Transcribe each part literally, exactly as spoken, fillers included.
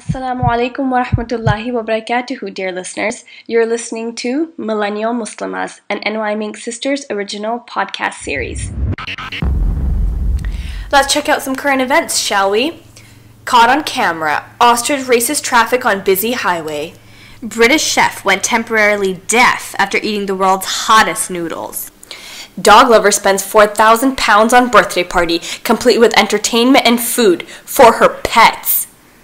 Assalamu alaikum wa rahmatullahi wa barakatuhu, dear listeners. You're listening to Millennial Muslimahs, an N Y M INK Sisters original podcast series. Let's check out some current events, shall we? Caught on camera, ostrich racist traffic on busy highway. British chef went temporarily deaf after eating the world's hottest noodles. Dog lover spends four thousand pounds on birthday party, complete with entertainment and food for her pets.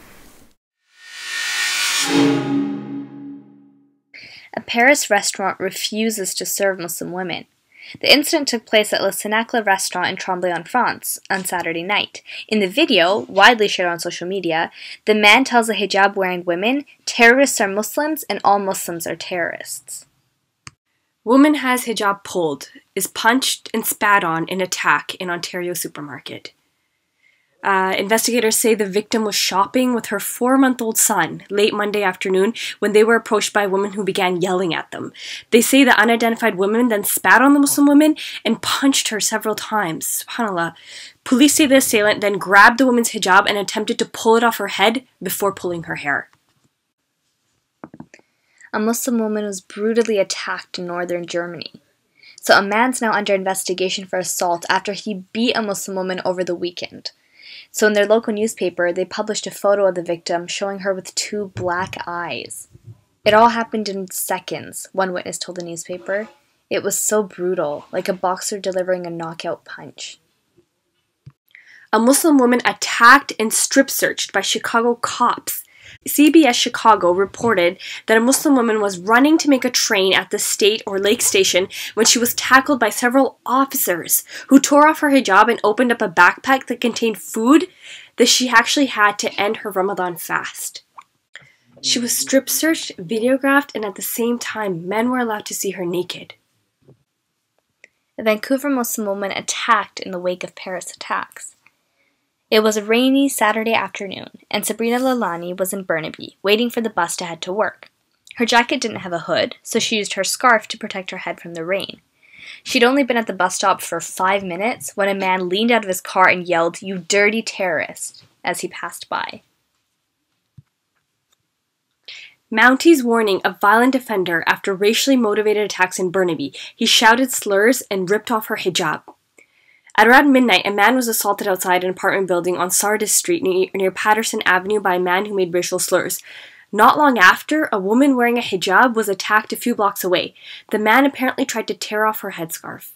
A Paris restaurant refuses to serve Muslim women. The incident took place at Le Cénacle restaurant in Tremblay-en-France on Saturday night. In the video, widely shared on social media, the man tells the hijab-wearing women, "Terrorists are Muslims and all Muslims are terrorists." Woman has hijab pulled, is punched and spat on in attack in Ontario supermarket. Uh, investigators say the victim was shopping with her four-month-old son late Monday afternoon when they were approached by a woman who began yelling at them. They say the unidentified woman then spat on the Muslim woman and punched her several times. SubhanAllah. Police say the assailant then grabbed the woman's hijab and attempted to pull it off her head before pulling her hair. A Muslim woman was brutally attacked in northern Germany. So a man's now under investigation for assault after he beat a Muslim woman over the weekend. So in their local newspaper, they published a photo of the victim showing her with two black eyes. It all happened in seconds, one witness told the newspaper. It was so brutal, like a boxer delivering a knockout punch. A Muslim woman attacked and strip-searched by Chicago cops. C B S Chicago reported that a Muslim woman was running to make a train at the state or lake station when she was tackled by several officers who tore off her hijab and opened up a backpack that contained food that she actually had to end her Ramadan fast. She was strip-searched, videographed, and at the same time, men were allowed to see her naked. A Vancouver Muslim woman attacked in the wake of Paris attacks. It was a rainy Saturday afternoon, and Sabrina Lalani was in Burnaby, waiting for the bus to head to work. Her jacket didn't have a hood, so she used her scarf to protect her head from the rain. She'd only been at the bus stop for five minutes when a man leaned out of his car and yelled, "You dirty terrorist," as he passed by. Mounties warning of violent offender after racially motivated attacks in Burnaby. He shouted slurs and ripped off her hijab. At around midnight, a man was assaulted outside an apartment building on Sardis Street near, near Patterson Avenue by a man who made racial slurs. Not long after, a woman wearing a hijab was attacked a few blocks away. The man apparently tried to tear off her headscarf.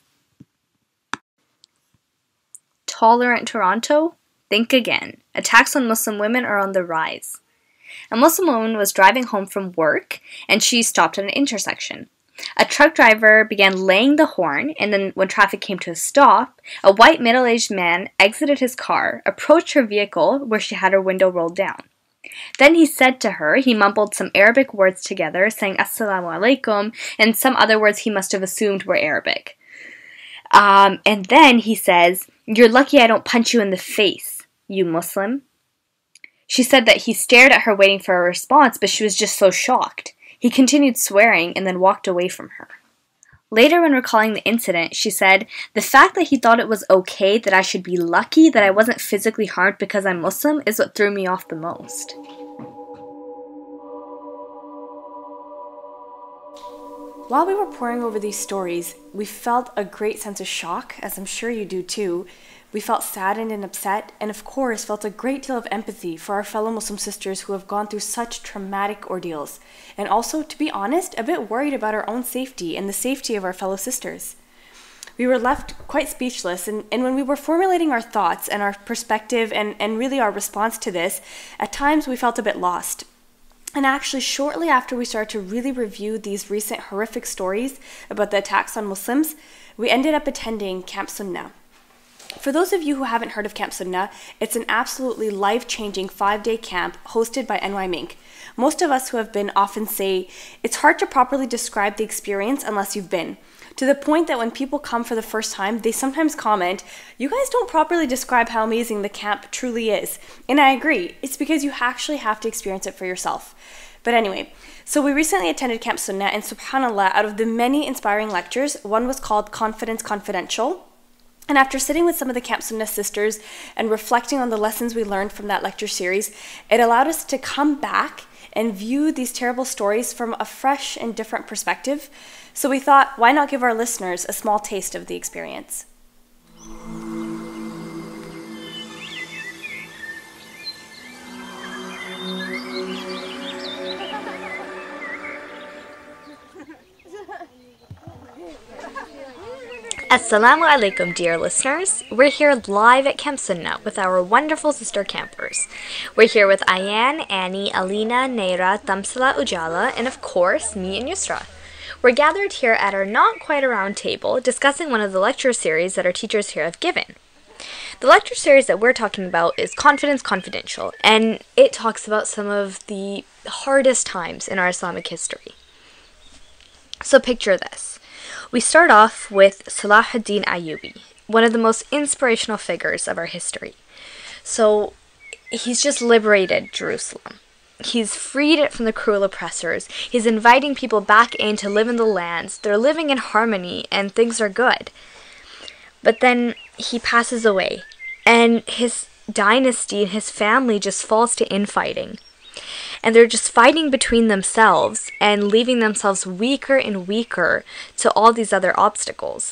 Tolerant Toronto? Think again. Attacks on Muslim women are on the rise. A Muslim woman was driving home from work, and she stopped at an intersection. A truck driver began laying the horn, and then when traffic came to a stop, a white middle-aged man exited his car, approached her vehicle where she had her window rolled down. Then he said to her, he mumbled some Arabic words together, saying "Assalamu alaikum," and some other words he must have assumed were Arabic. Um, and then he says, "You're lucky I don't punch you in the face, you Muslim." She said that he stared at her waiting for a response, but she was just so shocked. He continued swearing and then walked away from her. Later, when recalling the incident, she said, "The fact that he thought it was okay that I should be lucky that I wasn't physically harmed because I'm Muslim is what threw me off the most." While we were poring over these stories, we felt a great sense of shock, as I'm sure you do too. We felt saddened and upset, and of course felt a great deal of empathy for our fellow Muslim sisters who have gone through such traumatic ordeals, and also, to be honest, a bit worried about our own safety and the safety of our fellow sisters. We were left quite speechless, and, and when we were formulating our thoughts and our perspective and, and really our response to this, at times we felt a bit lost. And actually, shortly after we started to really review these recent horrific stories about the attacks on Muslims, we ended up attending Camp Sunnah. For those of you who haven't heard of Camp Sunnah, it's an absolutely life-changing five-day camp hosted by N Y M INK. Most of us who have been often say, it's hard to properly describe the experience unless you've been. To the point that when people come for the first time, they sometimes comment, "You guys don't properly describe how amazing the camp truly is." And I agree, it's because you actually have to experience it for yourself. But anyway, so we recently attended Camp Sunnah, and subhanAllah, out of the many inspiring lectures, one was called Confidence Confidential. And after sitting with some of the Camp Sunnah sisters and reflecting on the lessons we learned from that lecture series, it allowed us to come back and view these terrible stories from a fresh and different perspective. So we thought, why not give our listeners a small taste of the experience? Assalamu alaikum, dear listeners. We're here live at Camp Sunnah with our wonderful sister campers. We're here with Ayan, Annie, Alina, Neira, Tamsila, Ujala, and of course, me and Yusra. We're gathered here at our not quite a round table discussing one of the lecture series that our teachers here have given. The lecture series that we're talking about is Confidence Confidential, and it talks about some of the hardest times in our Islamic history. So picture this. We start off with Salahuddin Ayyubi, one of the most inspirational figures of our history. So he's just liberated Jerusalem. He's freed it from the cruel oppressors. He's inviting people back in to live in the lands. They're living in harmony and things are good. But then he passes away and his dynasty and his family just falls to infighting. And they're just fighting between themselves and leaving themselves weaker and weaker to all these other obstacles.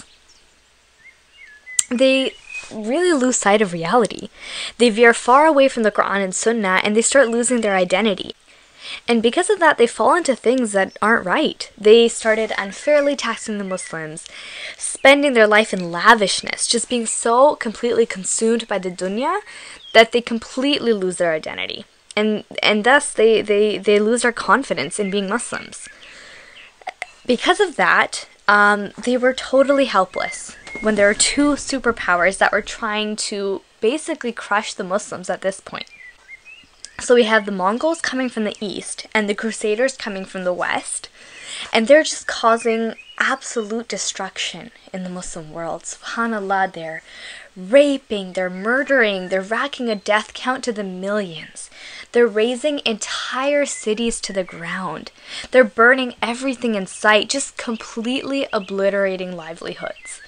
They really lose sight of reality. They veer far away from the Quran and Sunnah and they start losing their identity. And because of that, they fall into things that aren't right. They started unfairly taxing the Muslims, spending their life in lavishness, just being so completely consumed by the dunya that they completely lose their identity. And and thus they, they, they lose their confidence in being Muslims. Because of that, um, they were totally helpless when there were two superpowers that were trying to basically crush the Muslims at this point. So we have the Mongols coming from the east and the Crusaders coming from the west. And they're just causing absolute destruction in the Muslim world. SubhanAllah, they're raping, they're murdering, they're racking a death count to the millions. They're razing entire cities to the ground. They're burning everything in sight, just completely obliterating livelihoods.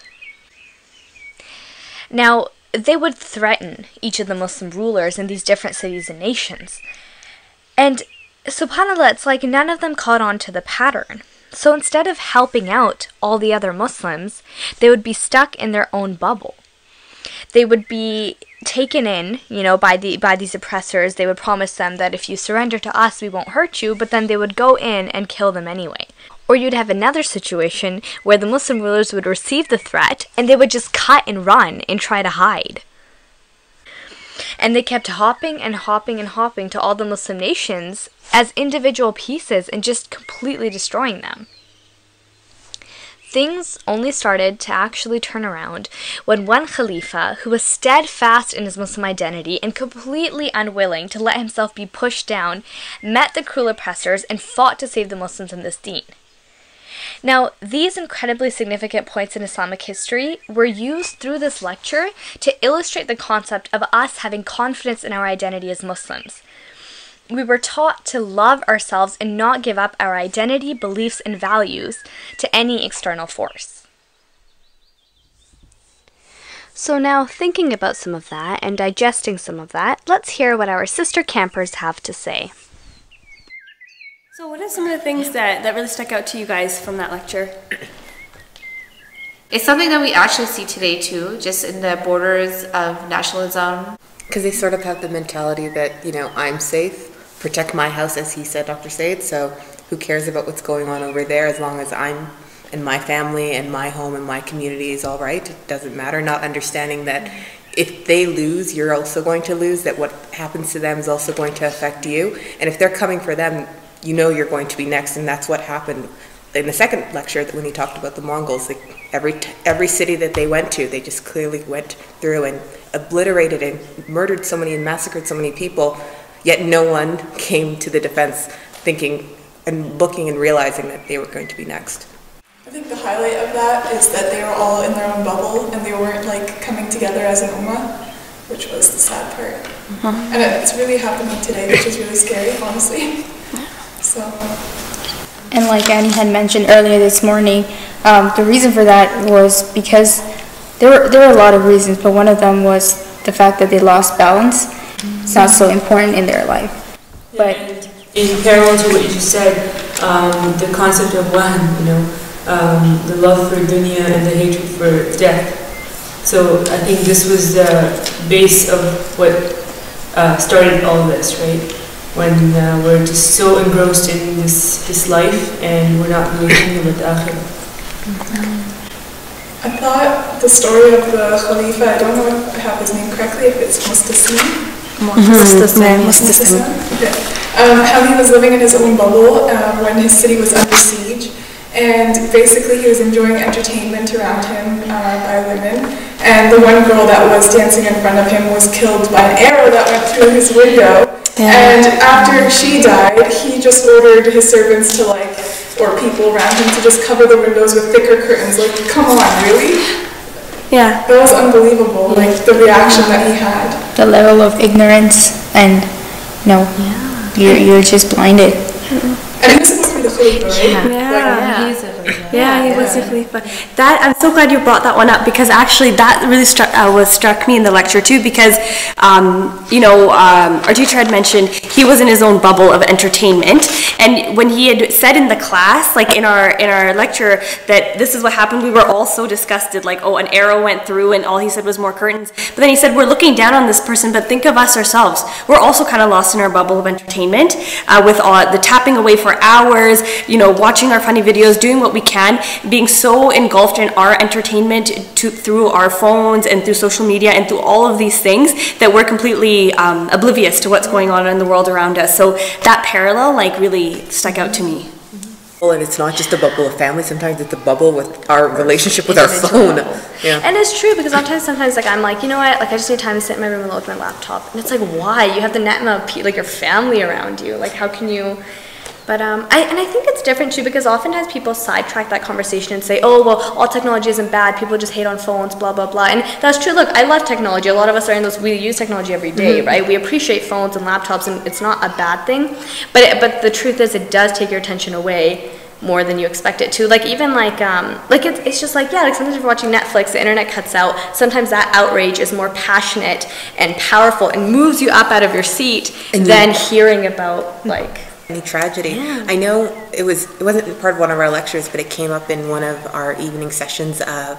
Now, they would threaten each of the Muslim rulers in these different cities and nations. And subhanAllah, it's like none of them caught on to the pattern. So instead of helping out all the other Muslims, they would be stuck in their own bubble. They would be taken in, you know, by the by these oppressors. They would promise them that if you surrender to us, we won't hurt you, but then they would go in and kill them anyway. Or you'd have another situation where the Muslim rulers would receive the threat and they would just cut and run and try to hide. And they kept hopping and hopping and hopping to all the Muslim nations as individual pieces and just completely destroying them. Things only started to actually turn around when one Khalifa, who was steadfast in his Muslim identity and completely unwilling to let himself be pushed down, met the cruel oppressors and fought to save the Muslims in this deen. Now, these incredibly significant points in Islamic history were used through this lecture to illustrate the concept of us having confidence in our identity as Muslims. We were taught to love ourselves and not give up our identity, beliefs, and values to any external force. So now, thinking about some of that and digesting some of that, let's hear what our sister campers have to say. So what are some of the things that, that really stuck out to you guys from that lecture? It's something that we actually see today too, just in the borders of nationalism. Because they sort of have the mentality that, you know, I'm safe, protect my house, as he said, Doctor Said, so who cares about what's going on over there as long as I'm and my family and my home and my community is all right. It doesn't matter, not understanding that if they lose, you're also going to lose, that what happens to them is also going to affect you. And if they're coming for them, you know you're going to be next, and that's what happened in the second lecture when he talked about the Mongols. Like every every city that they went to, they just clearly went through and obliterated and murdered so many and massacred so many people, yet no one came to the defense thinking and looking and realizing that they were going to be next. I think the highlight of that is that they were all in their own bubble and they weren't like coming together as an ummah, which was the sad part. Mm-hmm. And it's really happening today, which is really scary, honestly. So. And like Annie had mentioned earlier this morning, um, the reason for that was because there were there were a lot of reasons, but one of them was the fact that they lost balance. It's not so important in their life. But in parallel to what you just said, um, the concept of wahan, you know, um, the love for dunya and the hatred for death. So I think this was the base of what uh, started all this, right? When uh, we're just so engrossed in this, this life and we're not really thinking about the akhirah. I thought the story of the Khalifa, I don't know if I have his name correctly, if it's Mustaslim. Mustaslim. Mustaslim. Okay. Um, how he was living in his own bubble uh, when his city was under siege. And basically he was enjoying entertainment around him uh, by women. And the one girl that was dancing in front of him was killed by an arrow that went through his window. Yeah. And after she died, he just ordered his servants to like, or people around him to just cover the windows with thicker curtains. Like, come on, really? Yeah. That was unbelievable, like the reaction that he had. The level of ignorance and, no, yeah. you're, you're just blinded. And he was supposed to be the Khalifa, right? Yeah. Yeah. Yeah. He's a Khalifa. Yeah, he was a Khalifa. That, I'm so glad you brought that one up, because actually that really struck uh, was struck me in the lecture too, because um, you know um, our teacher had mentioned he was in his own bubble of entertainment, and when he had said in the class, like in our in our lecture, that this is what happened, we were all so disgusted, like, oh, an arrow went through and all he said was more curtains. But then he said, we're looking down on this person, but think of us ourselves. We're also kind of lost in our bubble of entertainment uh, with all the tapping away for hours, you know, watching our funny videos, doing what we can, being so engulfed in our entertainment to, through our phones and through social media and through all of these things that we're completely um, oblivious to what's going on in the world around us. So that parallel like really stuck out to me. Well, and it's not just a bubble of family, sometimes it's a bubble with our relationship with our phone. Yeah. And it's true, because sometimes, sometimes like I'm like, you know what, like I just need time to sit in my room and look at my laptop. And it's like, why? You have the net amount of, like your family around you. Like how can you... But, um, I, and I think it's different too, because oftentimes people sidetrack that conversation and say, oh, well, all technology isn't bad, people just hate on phones, blah, blah, blah. And that's true. Look, I love technology. A lot of us are in those, we use technology every day, mm-hmm. right? We appreciate phones and laptops, and it's not a bad thing. But, it, but the truth is, it does take your attention away more than you expect it to. Like even like, um, like it's, it's just like, yeah, like sometimes if you're watching Netflix, the internet cuts out. Sometimes that outrage is more passionate and powerful and moves you up out of your seat and than you, hearing about like, any tragedy. Yeah. I know it was it wasn't part of one of our lectures, but it came up in one of our evening sessions of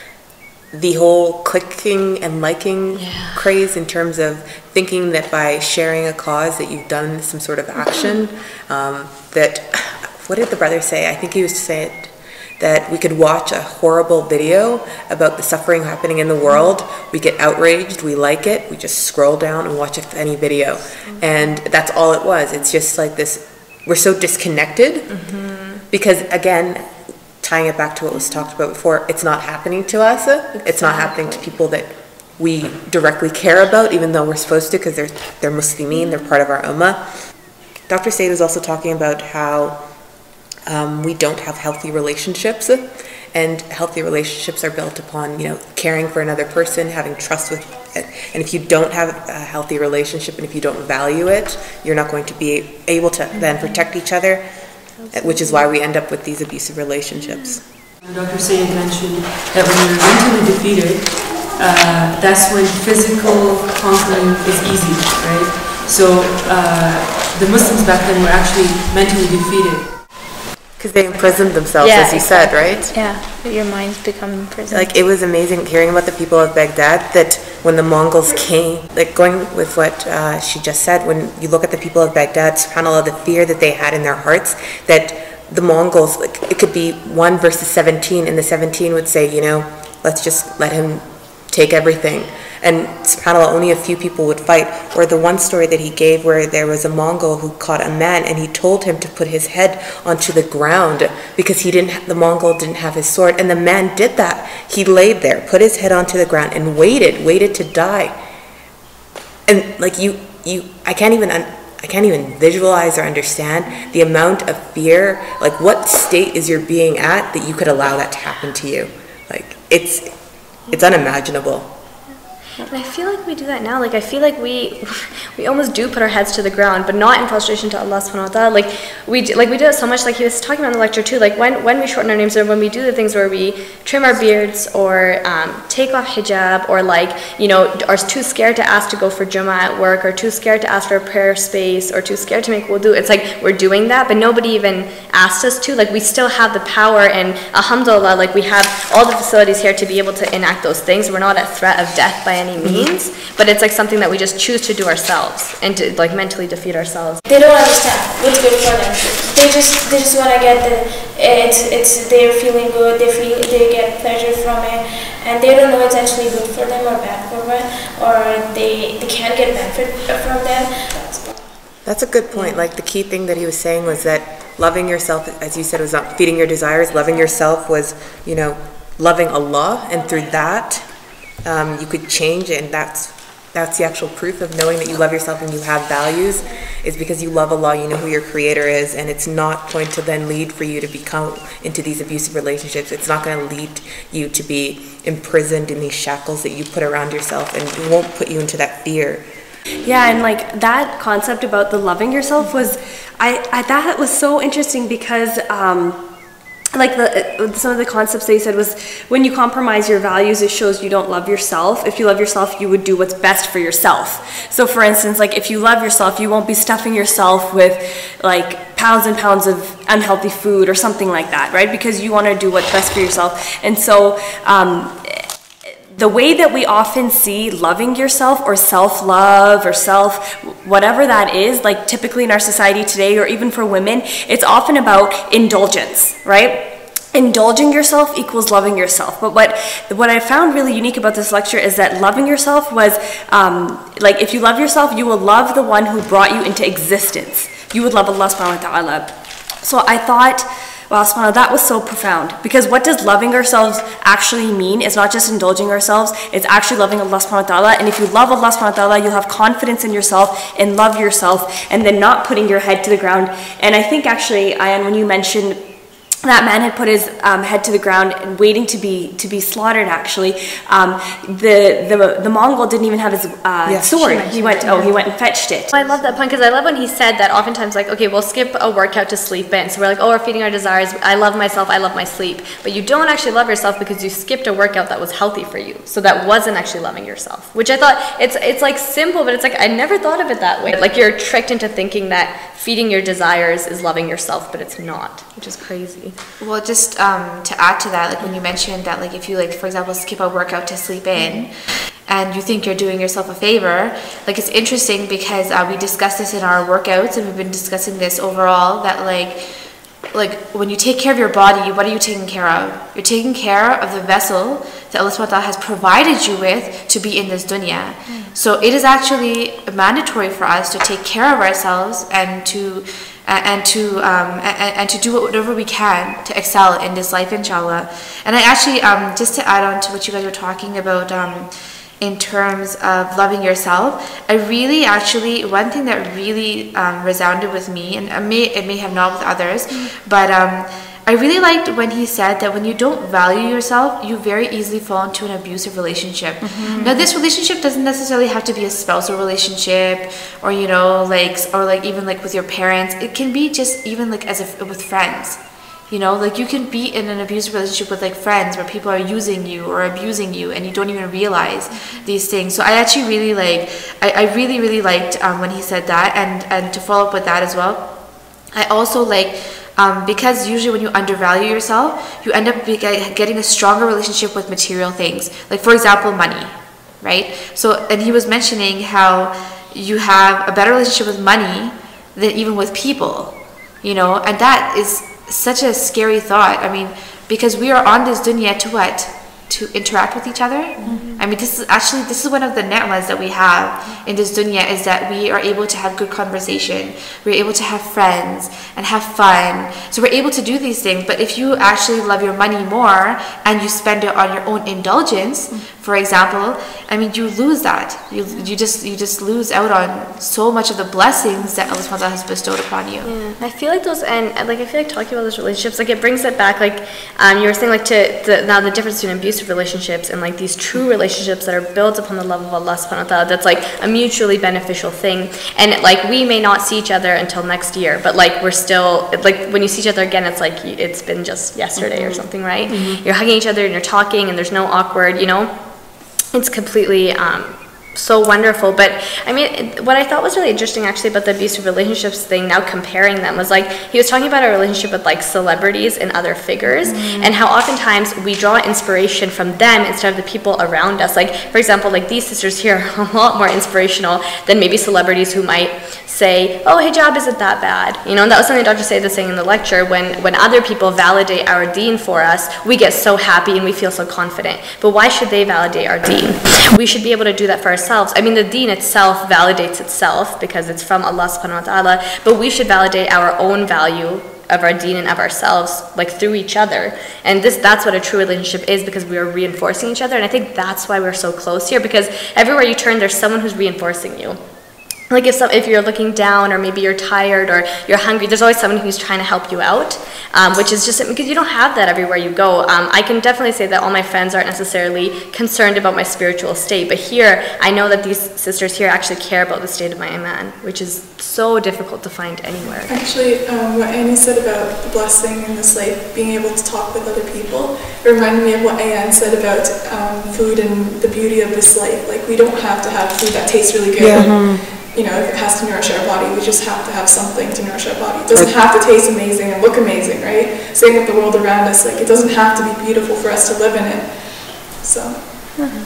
the whole clicking and liking yeah. craze, in terms of thinking that by sharing a cause that you've done some sort of action. um, that what did the brother say? I think he was saying that we could watch a horrible video about the suffering happening in the world, we get outraged, we like it, we just scroll down and watch a funny video. And that's all it was. It's just like this, we're so disconnected mm-hmm. because, again, tying it back to what was talked about before, it's not happening to us. Exactly. It's not happening to people that we directly care about, even though we're supposed to, because they're, they're Muslimin, they're part of our ummah. Doctor Said was also talking about how Um, we don't have healthy relationships, and healthy relationships are built upon, you know, caring for another person, having trust with it. And if you don't have a healthy relationship and if you don't value it, you're not going to be able to then protect each other, which is why we end up with these abusive relationships. Doctor Sayed mentioned that when you're mentally defeated, uh, that's when physical conquering is easy, right? So uh, the Muslims back then were actually mentally defeated. Because they imprisoned themselves, yeah, as you exactly. said, right? Yeah, your mind's become imprisoned. Like, it was amazing hearing about the people of Baghdad, that when the Mongols came, like going with what uh, she just said, when you look at the people of Baghdad, subhanAllah, the fear that they had in their hearts, that the Mongols, like, it could be one versus seventeen, and the seventeen would say, you know, let's just let him take everything. And subhanAllah, only a few people would fight. Or the one story that he gave where there was a Mongol who caught a man and he told him to put his head onto the ground because he didn't, the Mongol didn't have his sword. And the man did that. He laid there, put his head onto the ground and waited, waited to die. And like you, you, I can't even, I can't even visualize or understand the amount of fear, like what state is your being at that you could allow that to happen to you. Like it's, it's unimaginable. And I feel like we do that now. Like, I feel like we we almost do put our heads to the ground, but not in frustration to Allah subhanahu wa ta'ala. Like, we do, like, we do it so much, like he was talking about in the lecture too, like when, when we shorten our names, or when we do the things where we trim our beards, or um, take off hijab, or like, you know, are too scared to ask to go for Jummah at work, or too scared to ask for a prayer space, or too scared to make wudu. It's like we're doing that, but nobody even asked us to. Like, we still have the power, and alhamdulillah, like we have all the facilities here to be able to enact those things. We're not at threat of death by any means, but it's like something that we just choose to do ourselves and to like mentally defeat ourselves. They don't understand what's good for them. They just they just want to get the it's it's they're feeling good. They feel they get pleasure from it, and they don't know it's actually good for them or bad for them, or they they can't get benefit from them. That's a good point. Like, the key thing that he was saying was that loving yourself, as you said, was not feeding your desires. Loving yourself was, you know, loving Allah, and through that, um, you could change it, and that's that's the actual proof of knowing that you love yourself and you have values, is because you love Allah, you know who your creator is, and it's not going to then lead for you to become into these abusive relationships. It's not going to lead you to be imprisoned in these shackles that you put around yourself, and it won't put you into that fear. Yeah, and like that concept about the loving yourself was, I, I that was so interesting because um, like the some of the concepts they said was, when you compromise your values, it shows you don't love yourself. If you love yourself, you would do what's best for yourself. So for instance, like if you love yourself, you won't be stuffing yourself with like pounds and pounds of unhealthy food or something like that, right? Because you want to do what's best for yourself. And so um, the way that we often see loving yourself or self-love or self, whatever that is, like typically in our society today, or even for women, it's often about indulgence, right? Indulging yourself equals loving yourself. But what what I found really unique about this lecture is that loving yourself was, um, like if you love yourself, you will love the one who brought you into existence. You would love Allah subhanahu wa ta'ala. So I thought, wow, subhanAllah, that was so profound. Because what does loving ourselves actually mean? It's not just indulging ourselves, it's actually loving Allah subhanahu wa ta'ala. And if you love Allah subhanahu wa ta'ala, you'll have confidence in yourself and love yourself, and then not putting your head to the ground. And I think actually, Ayan, when you mentioned that man had put his um, head to the ground and waiting to be to be slaughtered, actually, um, the, the the Mongol didn't even have his uh, yeah, sword. He went, oh, he went and fetched it. I love that point, because I love when he said that oftentimes, like, okay, we'll skip a workout to sleep in. So we're like, oh, we're feeding our desires. I love myself. I love my sleep. But you don't actually love yourself because you skipped a workout that was healthy for you. So that wasn't actually loving yourself, which I thought, it's it's like simple, but it's like, I never thought of it that way. Like, you're tricked into thinking that feeding your desires is loving yourself, but it's not, which is crazy. Well, just um, to add to that, like when you mentioned that, like if you, like for example, skip a workout to sleep in, mm-hmm. and you think you're doing yourself a favor, like it's interesting because uh, we discussed this in our workouts, and we've been discussing this overall, that like, like when you take care of your body, what are you taking care of? You're taking care of the vessel that Allah subhanahu wa ta'ala has provided you with to be in this dunya. Mm. So it is actually mandatory for us to take care of ourselves and to uh, and to um, and, and to do whatever we can to excel in this life, inshallah. And I actually um, just to add on to what you guys were talking about, um, in terms of loving yourself, I really actually, one thing that really um, resounded with me, and it may, it may have not with others, mm-hmm. but um, I really liked when he said that when you don't value yourself, you very easily fall into an abusive relationship. Mm-hmm. Now, this relationship doesn't necessarily have to be a spousal relationship, or you know, like, or like even like with your parents. It can be just even like as if with friends. You know, like you can be in an abusive relationship with like friends where people are using you or abusing you and you don't even realize these things. So I actually really like, I, I really, really liked um, when he said that. And, and to follow up with that as well, I also like, um, because usually when you undervalue yourself, you end up be getting a stronger relationship with material things. Like for example, money, right? So, and he was mentioning how you have a better relationship with money than even with people, you know, and that is such a scary thought. I mean, because we are on this dunya to what? To interact with each other. Mm-hmm. I mean, this is actually, this is one of the ni'mas that we have in this dunya, is that we are able to have good conversation. We're able to have friends and have fun. So we're able to do these things. But if you actually love your money more and you spend it on your own indulgence, mm-hmm. for example, I mean, you lose that. You you just you just lose out on so much of the blessings that Allah subhanahu wa ta'ala has bestowed upon you. Yeah, I feel like those, and like I feel like talking about those relationships, like it brings it back. Like um, you were saying, like to the, now the difference between abusive relationships and like these true relationships relationships that are built upon the love of Allah subhanahu wa ta'ala, that's like a mutually beneficial thing. And like we may not see each other until next year, but like we're still, like when you see each other again, it's like it's been just yesterday mm-hmm. or something, right? Mm-hmm. You're hugging each other and you're talking and there's no awkward, you know? It's completely um, so wonderful. But I mean, what I thought was really interesting actually about the abusive relationships thing, now comparing them, was like he was talking about our relationship with like celebrities and other figures, mm-hmm. and how oftentimes we draw inspiration from them instead of the people around us. Like for example, like these sisters here are a lot more inspirational than maybe celebrities who might say, oh, hijab isn't that bad, you know. And that was something Doctor Said was saying in the lecture. When when other people validate our deen for us, we get so happy and we feel so confident. But why should they validate our deen? We should be able to do that for ourselves. I mean, the deen itself validates itself because it's from Allah subhanahu wa ta'ala, but we should validate our own value of our deen and of ourselves, like through each other. And this that's what a true relationship is, because we are reinforcing each other. And I think that's why we're so close here, because everywhere you turn, there's someone who's reinforcing you. Like if some, if you're looking down, or maybe you're tired, or you're hungry, there's always someone who's trying to help you out, um, which is just because you don't have that everywhere you go. Um, I can definitely say that all my friends aren't necessarily concerned about my spiritual state, but here I know that these sisters here actually care about the state of my iman, which is so difficult to find anywhere. Actually, um, what Annie said about the blessing and this like being able to talk with other people, it reminded me of what Ayan said about um, food and the beauty of this life. Like we don't have to have food that tastes really good. Yeah. Mm-hmm. You know, if it has to nourish our body, we just have to have something to nourish our body. It doesn't have to taste amazing and look amazing, right? Same with the world around us. Like, it doesn't have to be beautiful for us to live in it. So. Mm-hmm.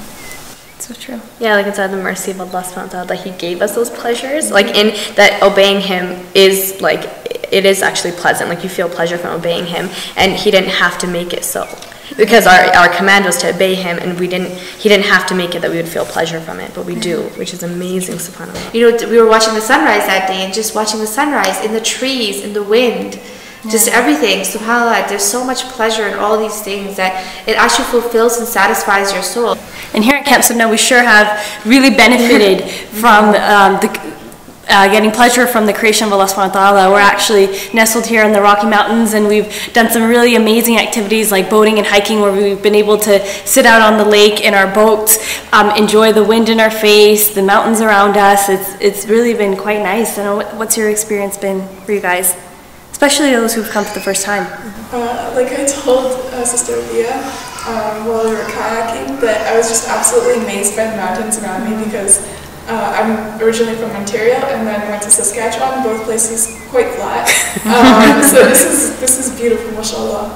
So true. Yeah, like it's out of the mercy of Allah subhanahu wa ta'ala that He gave us those pleasures. Mm-hmm. Like in that obeying Him is like, it is actually pleasant. Like you feel pleasure from obeying Him, and He didn't have to make it so. Because our, our command was to obey Him, and we didn't. He didn't have to make it that we would feel pleasure from it, but we do, which is amazing, subhanAllah. You know, we were watching the sunrise that day, and just watching the sunrise in the trees, in the wind, yeah. just everything. SubhanAllah, there's so much pleasure in all these things that it actually fulfills and satisfies your soul. And here at Camp Sunnah, we sure have really benefited from um, the. Uh, getting pleasure from the creation of Allah subhanahu wa ta'ala. We're actually nestled here in the Rocky Mountains, and we've done some really amazing activities like boating and hiking, where we've been able to sit out on the lake in our boats, um, enjoy the wind in our face, the mountains around us. It's it's really been quite nice. I know, what, what's your experience been for you guys? Especially those who've come for the first time. Uh, like I told uh, Sister Leah um, while we were kayaking, that I was just absolutely amazed by the mountains around me, because Uh, I'm originally from Ontario, and then went to Saskatchewan, both places quite flat. Um, so this is this is beautiful, mashallah.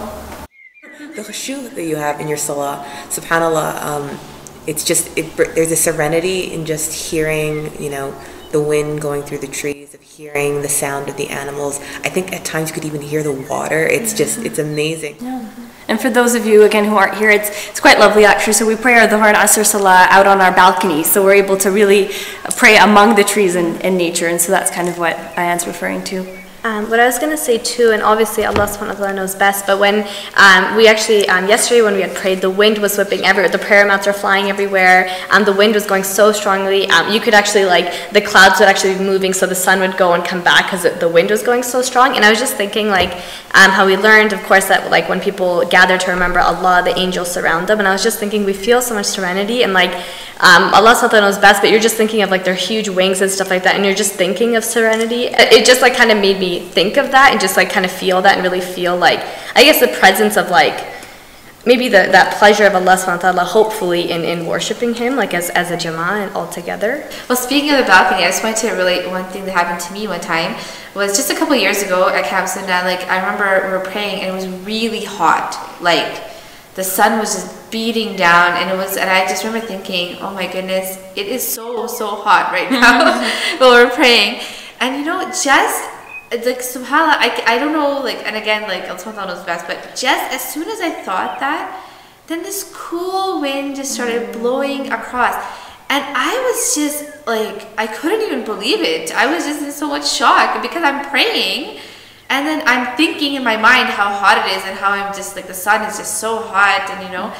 The khushu that you have in your salah, subhanAllah, um, it's just, it, there's a serenity in just hearing, you know, the wind going through the trees, of hearing the sound of the animals. I think at times you could even hear the water. It's just, it's amazing. Yeah. And for those of you, again, who aren't here, it's it's quite lovely, actually. So we pray our Dhuhr and Asr Salah out on our balcony. So we're able to really pray among the trees and, and nature. And so that's kind of what Ayan's referring to. Um, what I was going to say too, and obviously Allah subhanahu wa ta'ala knows best, but when um, we actually, um, yesterday when we had prayed, the wind was whipping everywhere, the prayer mats were flying everywhere, um, the wind was going so strongly, um, you could actually, like, the clouds would actually be moving, so the sun would go and come back because the wind was going so strong. And I was just thinking, like, um, how we learned, of course, that like when people gather to remember Allah, the angels surround them, and I was just thinking, we feel so much serenity, and like, um, Allah subhanahu wa ta'ala knows best, but you're just thinking of like their huge wings and stuff like that, and you're just thinking of serenity. It just like kind of made me think of that, and just like kind of feel that, and really feel like, I guess, the presence of like maybe the, that pleasure of Allah subhanahu wa ta'ala, hopefully in, in worshipping Him, like as, as a jama'ah and all together. Well, speaking of the balcony, I just wanted to relate one thing that happened to me one time. Was just a couple years ago at Camp Sunnah. Like, I remember we were praying, and it was really hot. Like, the sun was just beating down, and it was, and I just remember thinking, oh my goodness, it is so, so hot right now while we're praying. And you know, just like, subhanAllah, I, I don't know, like, and again, like, Allah subhanahu wa ta'ala knows best, but just as soon as I thought that, then this cool wind just started blowing across. And I was just like, I couldn't even believe it. I was just in so much shock, because I'm praying, and then I'm thinking in my mind how hot it is, and how I'm just like, the sun is just so hot, and you know,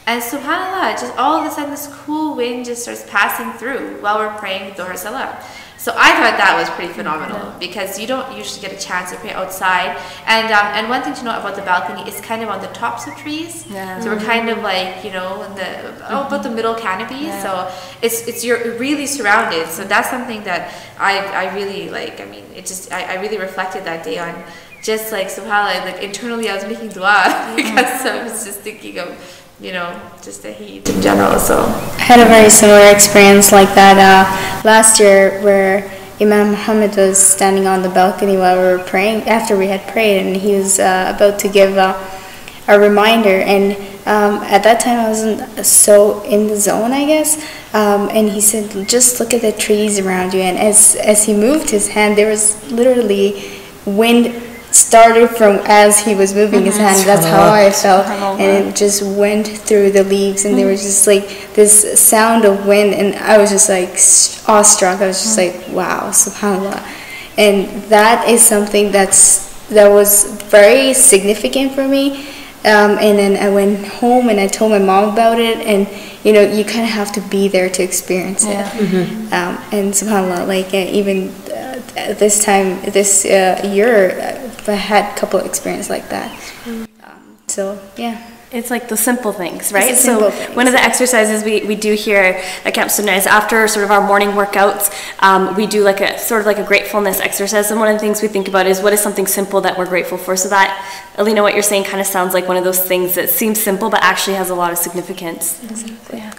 And subhanAllah, just all of a sudden this cool wind just starts passing through while we're praying Dhuhr Salah. So I thought that was pretty phenomenal because you don't usually get a chance to pray outside. And um, and one thing to note about the balcony is kind of on the tops of trees. Yeah. So we're kind of like, you know, in the oh, about the middle canopy. Yeah. So it's it's you're really surrounded. So that's something that I I really like. I mean, it just I, I really reflected that day on just like subhanAllah, like internally I was making dua because I was just thinking of, you know, just the heat in general. So I had a very similar experience like that uh, last year where Imam Muhammad was standing on the balcony while we were praying, after we had prayed, and he was uh, about to give uh, a reminder, and um, at that time I wasn't so in the zone, I guess, um, and he said, just look at the trees around you, and as, as he moved his hand, there was literally wind started from as he was moving his hand. That's how I felt, and it just went through the leaves, and there was just like this sound of wind, and I was just like awestruck. I was just like, wow, subhanAllah. And that is something that's that was very significant for me. Um, and then I went home and I told my mom about it, and you know, you kind of have to be there to experience it. Yeah. Mm-hmm. um, and subhanAllah, like uh, even uh, this time, this uh, year, uh, I had a couple of experiences like that. Um, so yeah. It's like the simple things, right? Simple so things. One of the exercises we, we do here at Camp Sunnah is after sort of our morning workouts, um, we do like a sort of like a gratefulness exercise. And one of the things we think about is what is something simple that we're grateful for. So that, Alina, what you're saying kind of sounds like one of those things that seems simple but actually has a lot of significance. Exactly. Yeah.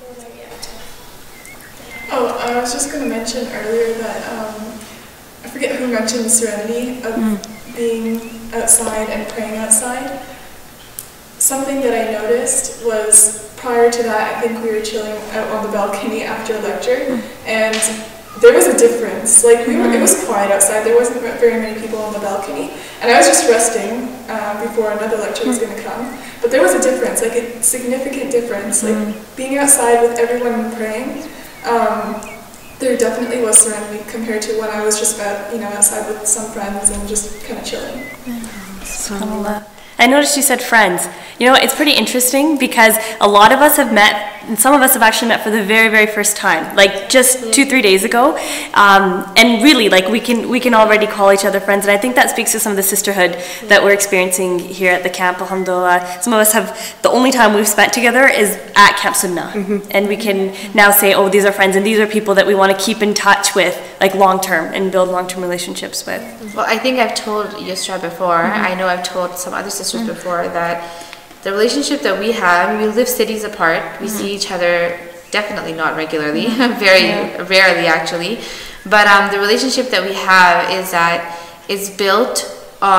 Oh, I was just going to mention earlier that um, I forget who mentioned the serenity of mm. being outside and praying outside. Something that I noticed was prior to that, I think we were chilling out on the balcony after a lecture, and there was a difference. Like we were, it was quiet outside. There wasn't very many people on the balcony, and I was just resting um, before another lecture was going to come. But there was a difference, like a significant difference. Like being outside with everyone praying, um, there definitely was serenity compared to when I was just out, you know, outside with some friends and just kind of chilling. SubhanAllah. I noticed you said friends. You know, it's pretty interesting because a lot of us have met, and some of us have actually met for the very, very first time, like just yeah. two, three days ago. Um, and really, like we can we can already call each other friends. And I think that speaks to some of the sisterhood yeah. that we're experiencing here at the camp, alhamdulillah. Some of us have, the only time we've spent together is at Camp Sunnah. Mm-hmm. And we can now say, oh, these are friends, and these are people that we want to keep in touch with, like long term, and build long term relationships with. Well, I think I've told Yusra before, mm-hmm. I know I've told some other sisters mm-hmm. before that the relationship that we have, we live cities apart, we mm-hmm. see each other definitely not regularly, mm-hmm. very yeah. rarely actually, but um, the relationship that we have is that it's built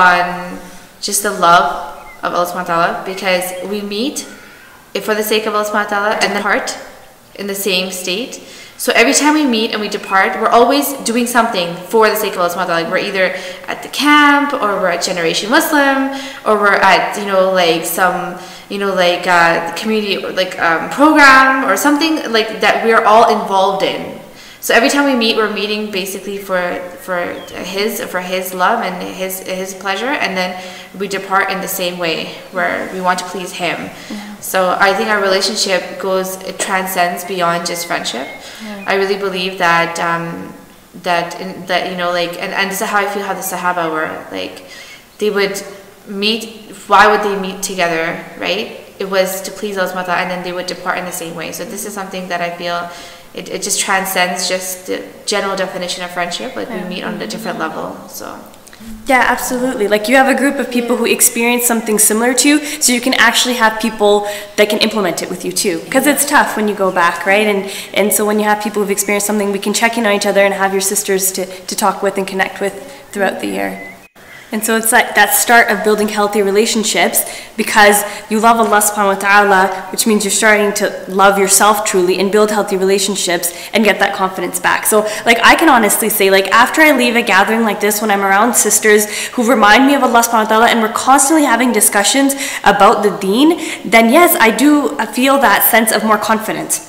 on just the love of Allah subhanahu wa ta'ala, because we meet for the sake of Allah subhanahu wa ta'ala and depart in the same state. So every time we meet and we depart, we're always doing something for the sake of Allah subhanahu wa ta'ala. Like we're either at the camp, or we're at Generation Muslim, or we're at, you know, like some, you know, like uh, community or like um, program or something like that we're all involved in. So every time we meet, we're meeting basically for for his for his love and his his pleasure, and then we depart in the same way where we want to please him. Yeah. So I think our relationship goes, it transcends beyond just friendship. Yeah. I really believe that um, that in, that you know, like, and, and this is how I feel how the Sahaba were. Like they would meet. Why would they meet together, right? It was to please Allah subhanahu wa ta'ala, and then they would depart in the same way. So this is something that I feel it, it just transcends just the general definition of friendship. Like we meet on a different level. So yeah, absolutely. Like you have a group of people who experience something similar to you, so you can actually have people that can implement it with you too. Because it's tough when you go back, right? And and so when you have people who've experienced something, we can check in on each other and have your sisters to, to talk with and connect with throughout the year. And so it's like that start of building healthy relationships, because you love Allah subhanahu wa ta'ala, which means you're starting to love yourself truly and build healthy relationships and get that confidence back. So like I can honestly say, like after I leave a gathering like this, when I'm around sisters who remind me of Allah subhanahu wa ta'ala and we're constantly having discussions about the deen, then yes, I do feel that sense of more confidence.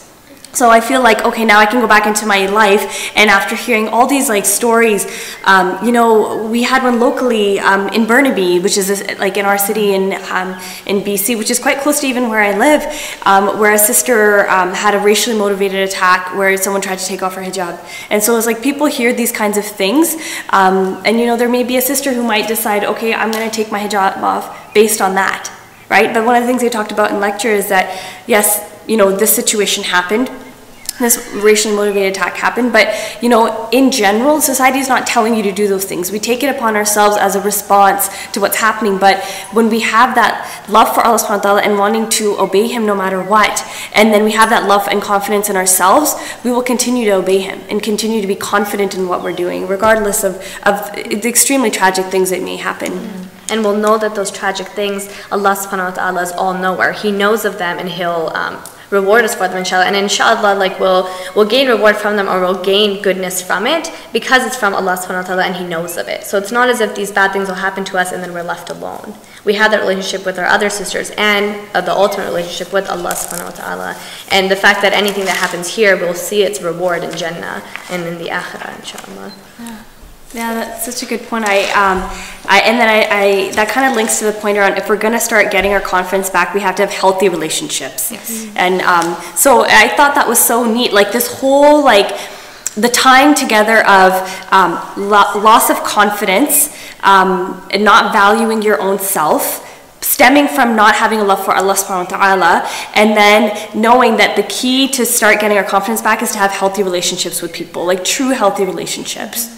So I feel like, okay, now I can go back into my life, and after hearing all these like stories, um, you know, we had one locally um, in Burnaby, which is this, like in our city in um, in B C, which is quite close to even where I live, um, where a sister um, had a racially motivated attack where someone tried to take off her hijab. And so it's like people hear these kinds of things, um, and you know, there may be a sister who might decide, okay, I'm going to take my hijab off based on that, right? But one of the things we talked about in lecture is that, yes, you know, this situation happened, this racially motivated attack happened, but you know, in general, society is not telling you to do those things. We take it upon ourselves as a response to what's happening, but when we have that love for Allah subhanahu wa ta'ala and wanting to obey Him no matter what, and then we have that love and confidence in ourselves, we will continue to obey Him and continue to be confident in what we're doing, regardless of, of the extremely tragic things that may happen. Mm-hmm. And we'll know that those tragic things, Allah subhanahu wa ta'ala is all-knower. He knows of them, and He'll um, reward us for them, inshallah. And inshallah, like we'll we'll gain reward from them, or we'll gain goodness from it, because it's from Allah subhanahu wa ta'ala and He knows of it. So it's not as if these bad things will happen to us and then we're left alone. We have that relationship with our other sisters, and uh, the ultimate relationship with Allah subhanahu wa ta'ala. And the fact that anything that happens here, we'll see its reward in Jannah and in the Akhirah, inshallah. Yeah. Yeah, that's such a good point. I, um, I, and then I, I, that kind of links to the point around if we're going to start getting our confidence back, we have to have healthy relationships. Yes. And um, so I thought that was so neat. Like this whole, like, the tying together of um, lo loss of confidence um, and not valuing your own self, stemming from not having a love for Allah subhanahu wa ta'ala, and then knowing that the key to start getting our confidence back is to have healthy relationships with people, like true healthy relationships.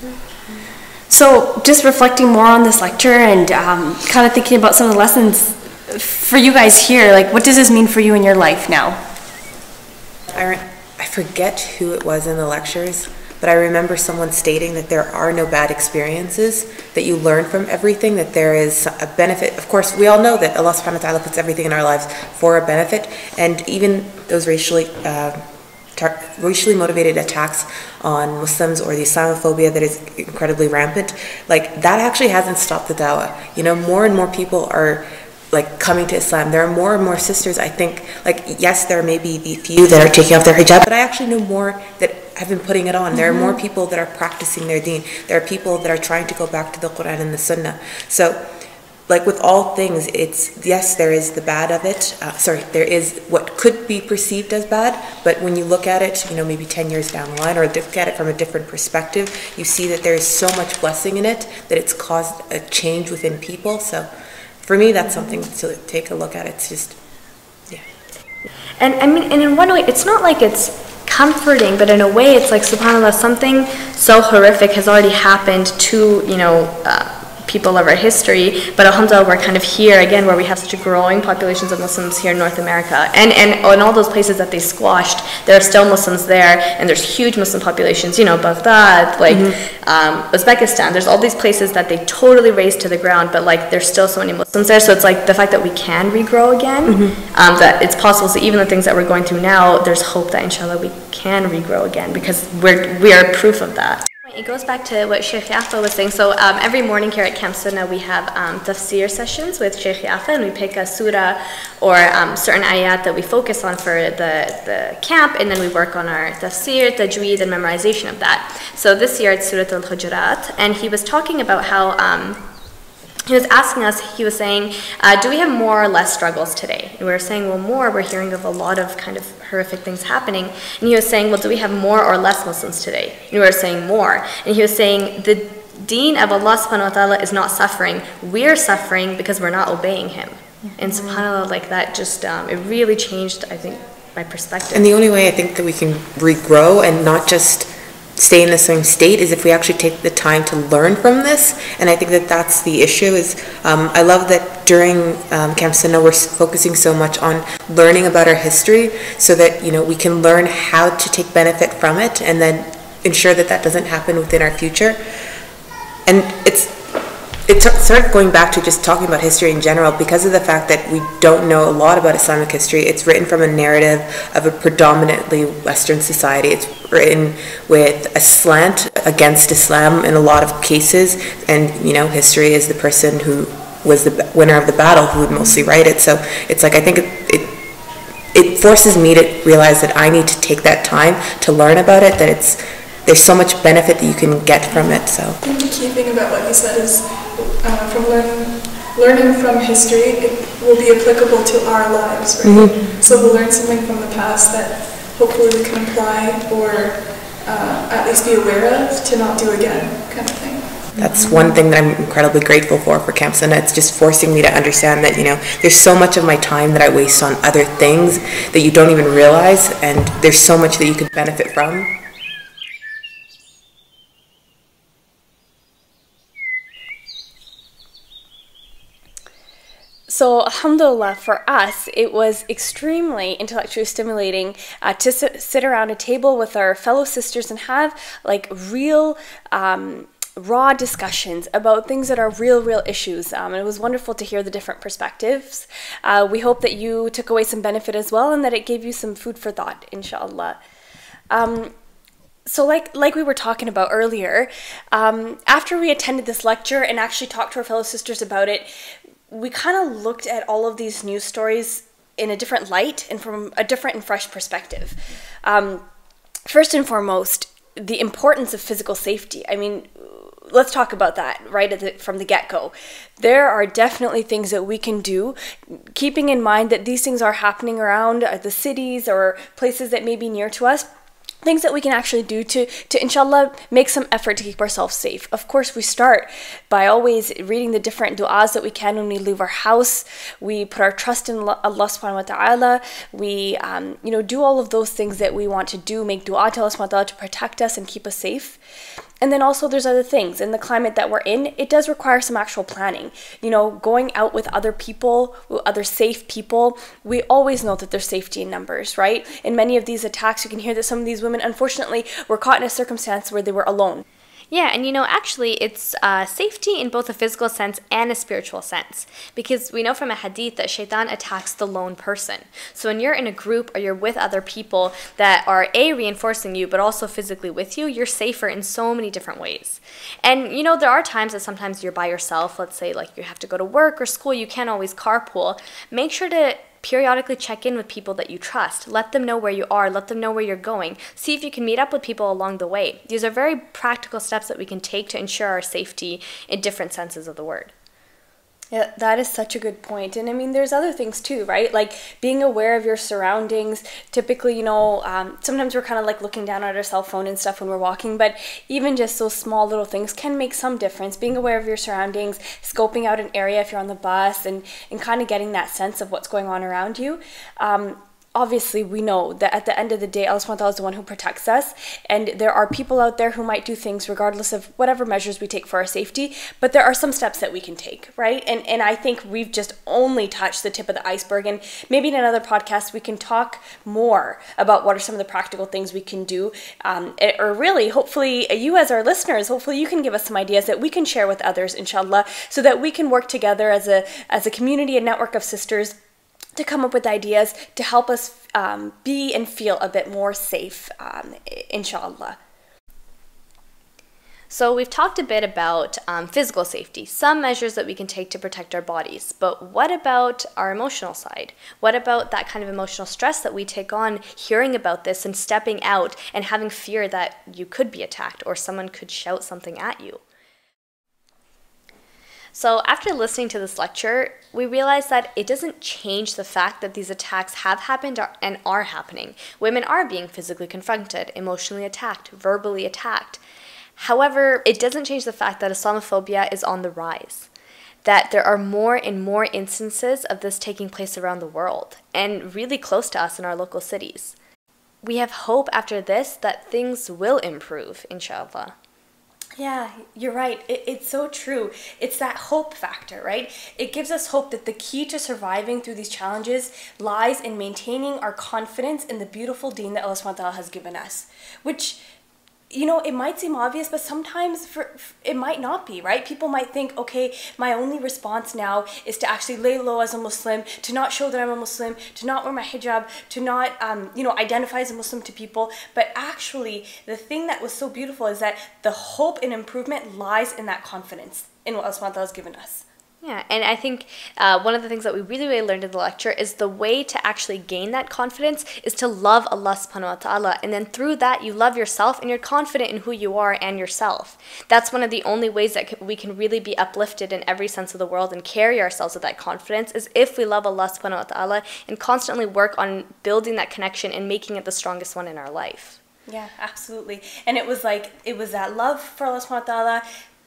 So just reflecting more on this lecture and um, kind of thinking about some of the lessons for you guys here, like what does this mean for you in your life now? I, I forget who it was in the lectures, but I remember someone stating that there are no bad experiences, that you learn from everything, that there is a benefit. Of course, we all know that Allah subhanahu wa ta'ala puts everything in our lives for a benefit, and even those racially uh, racially motivated attacks on Muslims, or the Islamophobia that is incredibly rampant, like that actually hasn't stopped the dawah. You know, more and more people are like coming to Islam. There are more and more sisters, I think, like yes, there may be the few that are taking off their hijab, but I actually know more that have been putting it on. There are more people that are practicing their deen. There are people that are trying to go back to the Quran and the Sunnah. So like with all things, it's, yes, there is the bad of it. Uh, sorry, there is what could be perceived as bad, but when you look at it, you know, maybe ten years down the line, or look at it from a different perspective, you see that there is so much blessing in it, that it's caused a change within people. So for me, that's something to take a look at. It's just, yeah. And I mean, and in one way, it's not like it's comforting, but in a way, it's like, subhanAllah, something so horrific has already happened to, you know, uh, people of our history, but alhamdulillah, we're kind of here again where we have such a growing populations of Muslims here in North America, and and in all those places that they squashed, there are still Muslims there, and there's huge Muslim populations, you know, Baghdad, like mm-hmm. um, Uzbekistan, there's all these places that they totally razed to the ground, but like there's still so many Muslims there. So it's like the fact that we can regrow again, mm-hmm. um, that it's possible. So even the things that we're going through now, there's hope that inshallah we can regrow again, because we're we are proof of that. It goes back to what Sheikh Yafa was saying. So um, every morning here at Camp Sunnah, we have um, tafsir sessions with Sheikh Yafa, and we pick a surah or um, certain ayat that we focus on for the, the camp, and then we work on our tafsir, tajweed, and memorization of that. So this year it's Surah Al-Hujurat, and he was talking about how um, he was asking us, he was saying, uh, do we have more or less struggles today? And we were saying, well, more, we're hearing of a lot of kind of horrific things happening. And he was saying, well, do we have more or less Muslims today? And we were saying more. And he was saying, the deen of Allah subhanahu wa ta'ala is not suffering. We're suffering because we're not obeying Him. Mm-hmm. And subhanAllah, like that just, um, it really changed, I think, my perspective. And the only way I think that we can regrow and not just stay in the same state is if we actually take the time to learn from this. And I think that that's the issue. Is um, I love that during um, Camp Sunnah we're focusing so much on learning about our history, so that you know we can learn how to take benefit from it, and then ensure that that doesn't happen within our future. And it's it's sort of going back to just talking about history in general, because of the fact that we don't know a lot about Islamic history. It's written from a narrative of a predominantly Western society. It's written with a slant against Islam in a lot of cases, and you know, history is the person who was the winner of the battle who would mostly write it. So it's like, I think it, it it forces me to realize that I need to take that time to learn about it, that it's, there's so much benefit that you can get from it. So I think the key thing about what you said is uh, from learning, learning from history, it will be applicable to our lives, right? Mm-hmm. So we'll learn something from the past that hopefully we can apply or uh, at least be aware of to not do again, kind of thing. That's one thing that I'm incredibly grateful for for Camp Sunnah. It's just forcing me to understand that, you know, there's so much of my time that I waste on other things that you don't even realize, and there's so much that you could benefit from. So, alhamdulillah, for us, it was extremely intellectually stimulating uh, to sit, sit around a table with our fellow sisters and have like real um, raw discussions about things that are real, real issues. Um, and it was wonderful to hear the different perspectives. Uh, we hope that you took away some benefit as well and that it gave you some food for thought, inshallah. Um, So like like we were talking about earlier, um, after we attended this lecture and actually talked to our fellow sisters about it, we kind of looked at all of these news stories in a different light and from a different and fresh perspective. Um, first and foremost, the importance of physical safety. I mean, let's talk about that right at the, from the get-go. There are definitely things that we can do, keeping in mind that these things are happening around the cities or places that may be near to us. Things that we can actually do to, to inshallah, make some effort to keep ourselves safe. Of course, we start by always reading the different du'as that we can when we leave our house. We put our trust in Allah subhanahu wa ta'ala. We, um, you know, do all of those things that we want to do, make du'a to Allah subhanahu wa ta'ala to protect us and keep us safe. And then also there's other things. In the climate that we're in, it does require some actual planning. You know, going out with other people, with other safe people, we always know that there's safety in numbers, right? In many of these attacks, you can hear that some of these women, unfortunately, were caught in a circumstance where they were alone. Yeah, and you know, actually, it's uh, safety in both a physical sense and a spiritual sense. Because we know from a hadith that shaitan attacks the lone person. So when you're in a group or you're with other people that are A, reinforcing you, but also physically with you, you're safer in so many different ways. And you know, there are times that sometimes you're by yourself. Let's say like you have to go to work or school, you can't always carpool. Make sure to periodically check in with people that you trust. Let them know where you are. Let them know where you're going. See if you can meet up with people along the way. These are very practical steps that we can take to ensure our safety in different senses of the word. Yeah, that is such a good point. And I mean, there's other things too, right? Like being aware of your surroundings. Typically, you know, um, sometimes we're kind of like looking down at our cell phone and stuff when we're walking, but even just those small little things can make some difference. Being aware of your surroundings, scoping out an area if you're on the bus, and, and kind of getting that sense of what's going on around you. Um, Obviously, we know that at the end of the day, Allah subhanahu wa ta'ala is the one who protects us, and there are people out there who might do things regardless of whatever measures we take for our safety, but there are some steps that we can take, right? And and I think we've just only touched the tip of the iceberg, and maybe in another podcast we can talk more about what are some of the practical things we can do, um, or really, hopefully, you as our listeners, hopefully you can give us some ideas that we can share with others, inshallah, so that we can work together as a as a community and network of sisters to come up with ideas to help us um, be and feel a bit more safe, um, inshallah. So we've talked a bit about um, physical safety, some measures that we can take to protect our bodies, but what about our emotional side? What about that kind of emotional stress that we take on hearing about this and stepping out and having fear that you could be attacked or someone could shout something at you? So after listening to this lecture, we realized that it doesn't change the fact that these attacks have happened and are happening. Women are being physically confronted, emotionally attacked, verbally attacked. However, it doesn't change the fact that Islamophobia is on the rise, that there are more and more instances of this taking place around the world and really close to us in our local cities. We have hope after this that things will improve, inshallah. Yeah, you're right. It, it's so true. It's that hope factor, right? It gives us hope that the key to surviving through these challenges lies in maintaining our confidence in the beautiful deen that Allah subhanahu wa ta'ala has given us, which, you know, it might seem obvious, but sometimes for, it might not be, right? People might think, okay, my only response now is to actually lay low as a Muslim, to not show that I'm a Muslim, to not wear my hijab, to not, um, you know, identify as a Muslim to people. But actually, the thing that was so beautiful is that the hope and improvement lies in that confidence in what Allah subhanahu wa ta'ala has given us. Yeah, and I think uh, one of the things that we really, really learned in the lecture is the way to actually gain that confidence is to love Allah subhanahu wa ta'ala. And then through that, you love yourself and you're confident in who you are and yourself. That's one of the only ways that we can really be uplifted in every sense of the world and carry ourselves with that confidence is if we love Allah subhanahu wa ta'ala and constantly work on building that connection and making it the strongest one in our life. Yeah, absolutely. And it was like, it was that love for Allah subhanahu wa ta'ala,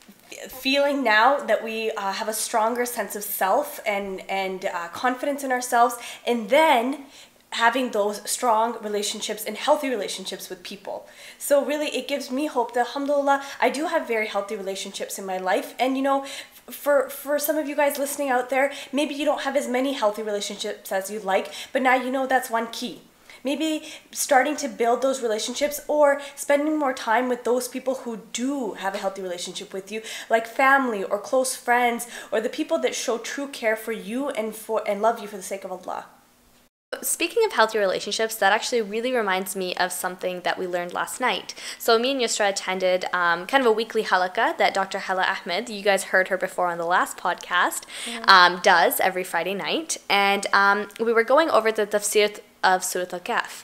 feeling now that we uh, have a stronger sense of self and and uh, confidence in ourselves, and then having those strong relationships and healthy relationships with people. So really it gives me hope that alhamdulillah I do have very healthy relationships in my life. And you know, for for some of you guys listening out there, maybe you don't have as many healthy relationships as you'd like, but now you know that's one key. Maybe starting to build those relationships or spending more time with those people who do have a healthy relationship with you, like family or close friends, or the people that show true care for you and for and love you for the sake of Allah. Speaking of healthy relationships, that actually really reminds me of something that we learned last night. So me and Yusra attended um, kind of a weekly halaqah that Doctor Hala Ahmed, you guys heard her before on the last podcast, yeah. um, does every Friday night. And um, we were going over the tafsir of Surah Al-Kahf.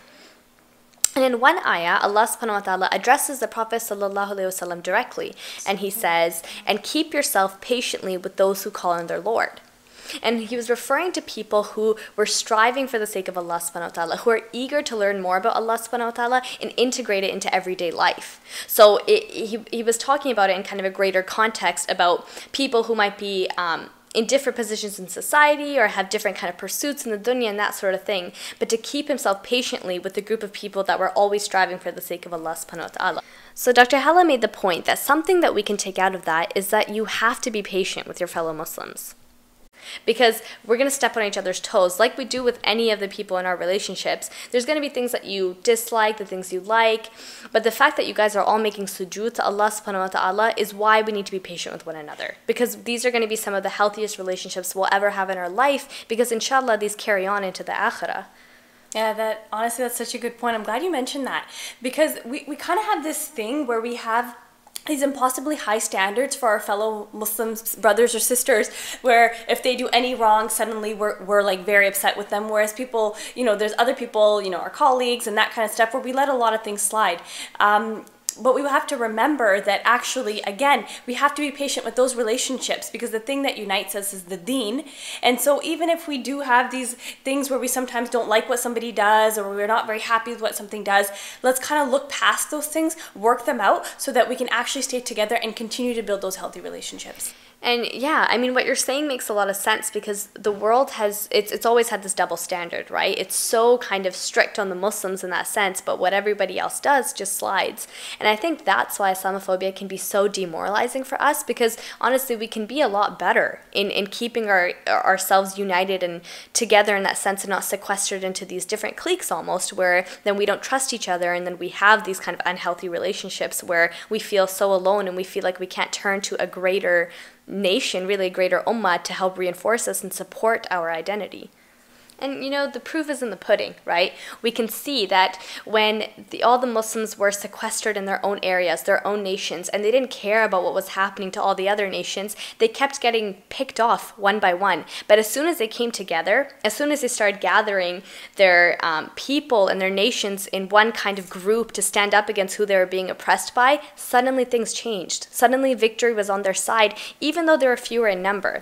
And in one ayah, Allah subhanahu wa ta'ala addresses the Prophet sallallahu alayhi wasallam directly. And he says, and keep yourself patiently with those who call on their Lord. And he was referring to people who were striving for the sake of Allah subhanahu wa ta'ala, who are eager to learn more about Allah subhanahu wa ta'ala and integrate it into everyday life. So it, he, he was talking about it in kind of a greater context about people who might be um, in different positions in society or have different kind of pursuits in the dunya and that sort of thing, but to keep himself patiently with a group of people that were always striving for the sake of Allah subhanahu wa ta'ala. So Doctor Hala made the point that something that we can take out of that is that you have to be patient with your fellow Muslims. Because we're going to step on each other's toes like we do with any of the people in our relationships. There's going to be things that you dislike, the things you like, but the fact that you guys are all making sujood to Allah subhanahu wa ta'ala is why we need to be patient with one another. Because these are going to be some of the healthiest relationships we'll ever have in our life, because inshallah these carry on into the akhirah. Yeah, that honestly that's such a good point. I'm glad you mentioned that, because we, we kind of have this thing where we have these impossibly high standards for our fellow Muslims, brothers or sisters, where if they do any wrong, suddenly we're, we're like very upset with them. Whereas people, you know, there's other people, you know, our colleagues and that kind of stuff where we let a lot of things slide. Um, But we have to remember that actually, again, we have to be patient with those relationships, because the thing that unites us is the deen. And so even if we do have these things where we sometimes don't like what somebody does or we're not very happy with what something does, let's kind of look past those things, work them out so that we can actually stay together and continue to build those healthy relationships. And yeah, I mean, what you're saying makes a lot of sense, because the world has, it's, it's always had this double standard, right? It's so kind of strict on the Muslims in that sense, but what everybody else does just slides. And I think that's why Islamophobia can be so demoralizing for us, because honestly, we can be a lot better in, in keeping our, ourselves united and together in that sense, and not sequestered into these different cliques almost, where then we don't trust each other, and then we have these kind of unhealthy relationships where we feel so alone and we feel like we can't turn to a greater nation, really a greater ummah, to help reinforce us and support our identity. And you know, the proof is in the pudding, right? We can see that when the, all the Muslims were sequestered in their own areas, their own nations, and they didn't care about what was happening to all the other nations, they kept getting picked off one by one. But as soon as they came together, as soon as they started gathering their um, people and their nations in one kind of group to stand up against who they were being oppressed by, suddenly things changed. Suddenly victory was on their side, even though they were fewer in number.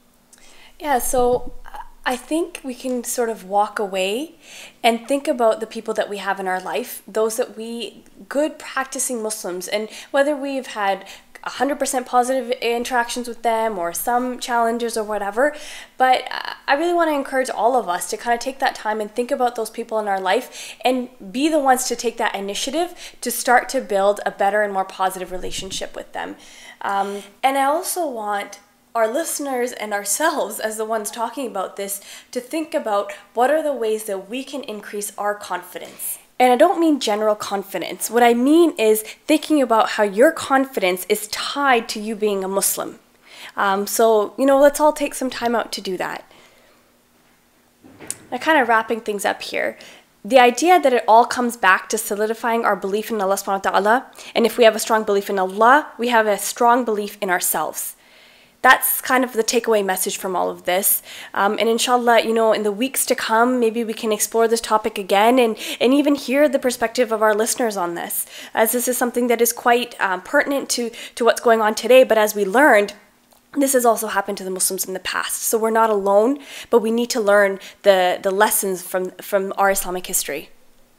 Yeah, so I think we can sort of walk away and think about the people that we have in our life, those that we, good practicing Muslims, and whether we've had one hundred percent positive interactions with them or some challenges or whatever, but I really want to encourage all of us to kind of take that time and think about those people in our life and be the ones to take that initiative to start to build a better and more positive relationship with them. Um, and I also want our listeners and ourselves, as the ones talking about this, to think about what are the ways that we can increase our confidence. And I don't mean general confidence. What I mean is thinking about how your confidence is tied to you being a Muslim. Um, so, you know, let's all take some time out to do that. Now, kind of wrapping things up here, the idea that it all comes back to solidifying our belief in Allah subhanahu wa ta'ala, and if we have a strong belief in Allah, we have a strong belief in ourselves. That's kind of the takeaway message from all of this. Um, and inshallah, you know, in the weeks to come, maybe we can explore this topic again and, and even hear the perspective of our listeners on this, as this is something that is quite um, pertinent to, to what's going on today. But as we learned, this has also happened to the Muslims in the past. So we're not alone, but we need to learn the, the lessons from, from our Islamic history.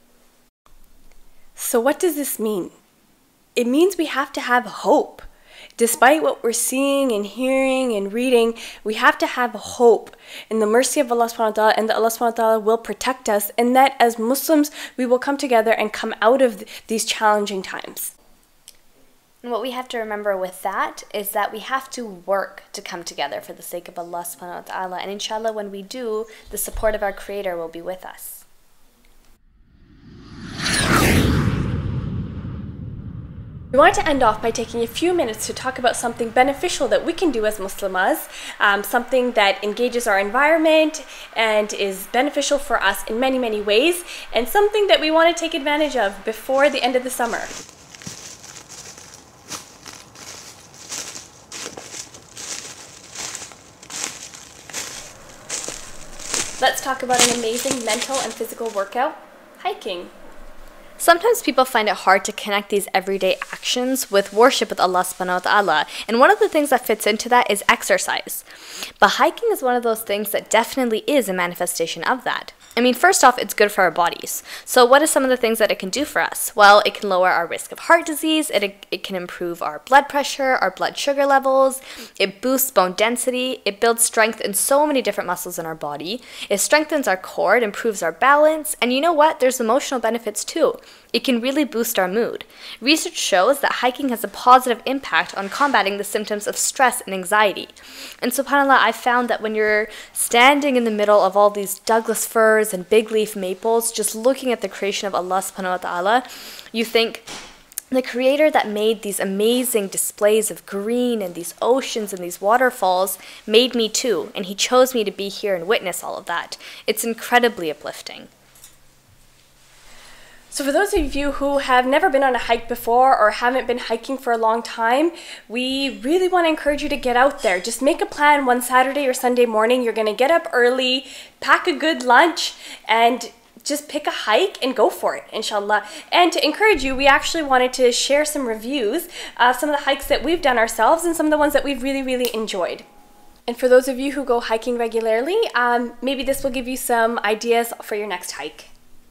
So what does this mean? It means we have to have hope. Despite what we're seeing and hearing and reading, we have to have hope in the mercy of Allah subhanahu wa ta'ala, and that Allah subhanahu wa ta'ala will protect us, and that as Muslims we will come together and come out of these challenging times. And what we have to remember with that is that we have to work to come together for the sake of Allah subhanahu wa ta'ala, and inshallah when we do, the support of our Creator will be with us. We want to end off by taking a few minutes to talk about something beneficial that we can do as Muslimahs, um, something that engages our environment and is beneficial for us in many, many ways, and something that we want to take advantage of before the end of the summer. Let's talk about an amazing mental and physical workout, hiking. Sometimes people find it hard to connect these everyday actions with worship with Allah subhanahu wa ta'ala, and one of the things that fits into that is exercise. But hiking is one of those things that definitely is a manifestation of that. I mean, first off, it's good for our bodies. So what are some of the things that it can do for us? Well, it can lower our risk of heart disease, it, it can improve our blood pressure, our blood sugar levels, it boosts bone density, it builds strength in so many different muscles in our body, it strengthens our core, it improves our balance, and you know what? There's emotional benefits too. It can really boost our mood. Research shows that hiking has a positive impact on combating the symptoms of stress and anxiety. And subhanAllah, I found that when you're standing in the middle of all these Douglas firs and big leaf maples, just looking at the creation of Allah subhanahu wa ta'ala, you think, the Creator that made these amazing displays of green and these oceans and these waterfalls made me too, and He chose me to be here and witness all of that. It's incredibly uplifting. So for those of you who have never been on a hike before or haven't been hiking for a long time, we really want to encourage you to get out there. Just make a plan one Saturday or Sunday morning. You're going to get up early, pack a good lunch, and just pick a hike and go for it, inshallah. And to encourage you, we actually wanted to share some reviews of some of the hikes that we've done ourselves and some of the ones that we've really, really enjoyed. And for those of you who go hiking regularly, um, maybe this will give you some ideas for your next hike.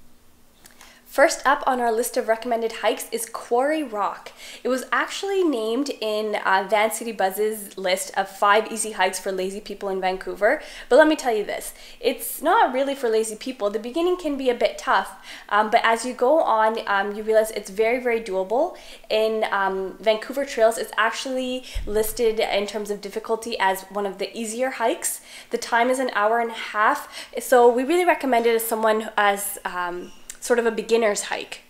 First up on our list of recommended hikes is Quarry Rock. It was actually named in uh, Van City Buzz's list of five easy hikes for lazy people in Vancouver. But let me tell you this, it's not really for lazy people. The beginning can be a bit tough, um, but as you go on, um, you realize it's very, very doable. In um, Vancouver Trails, it's actually listed in terms of difficulty as one of the easier hikes. The time is an hour and a half, so we really recommend it as someone as um, sort of a beginner's hike.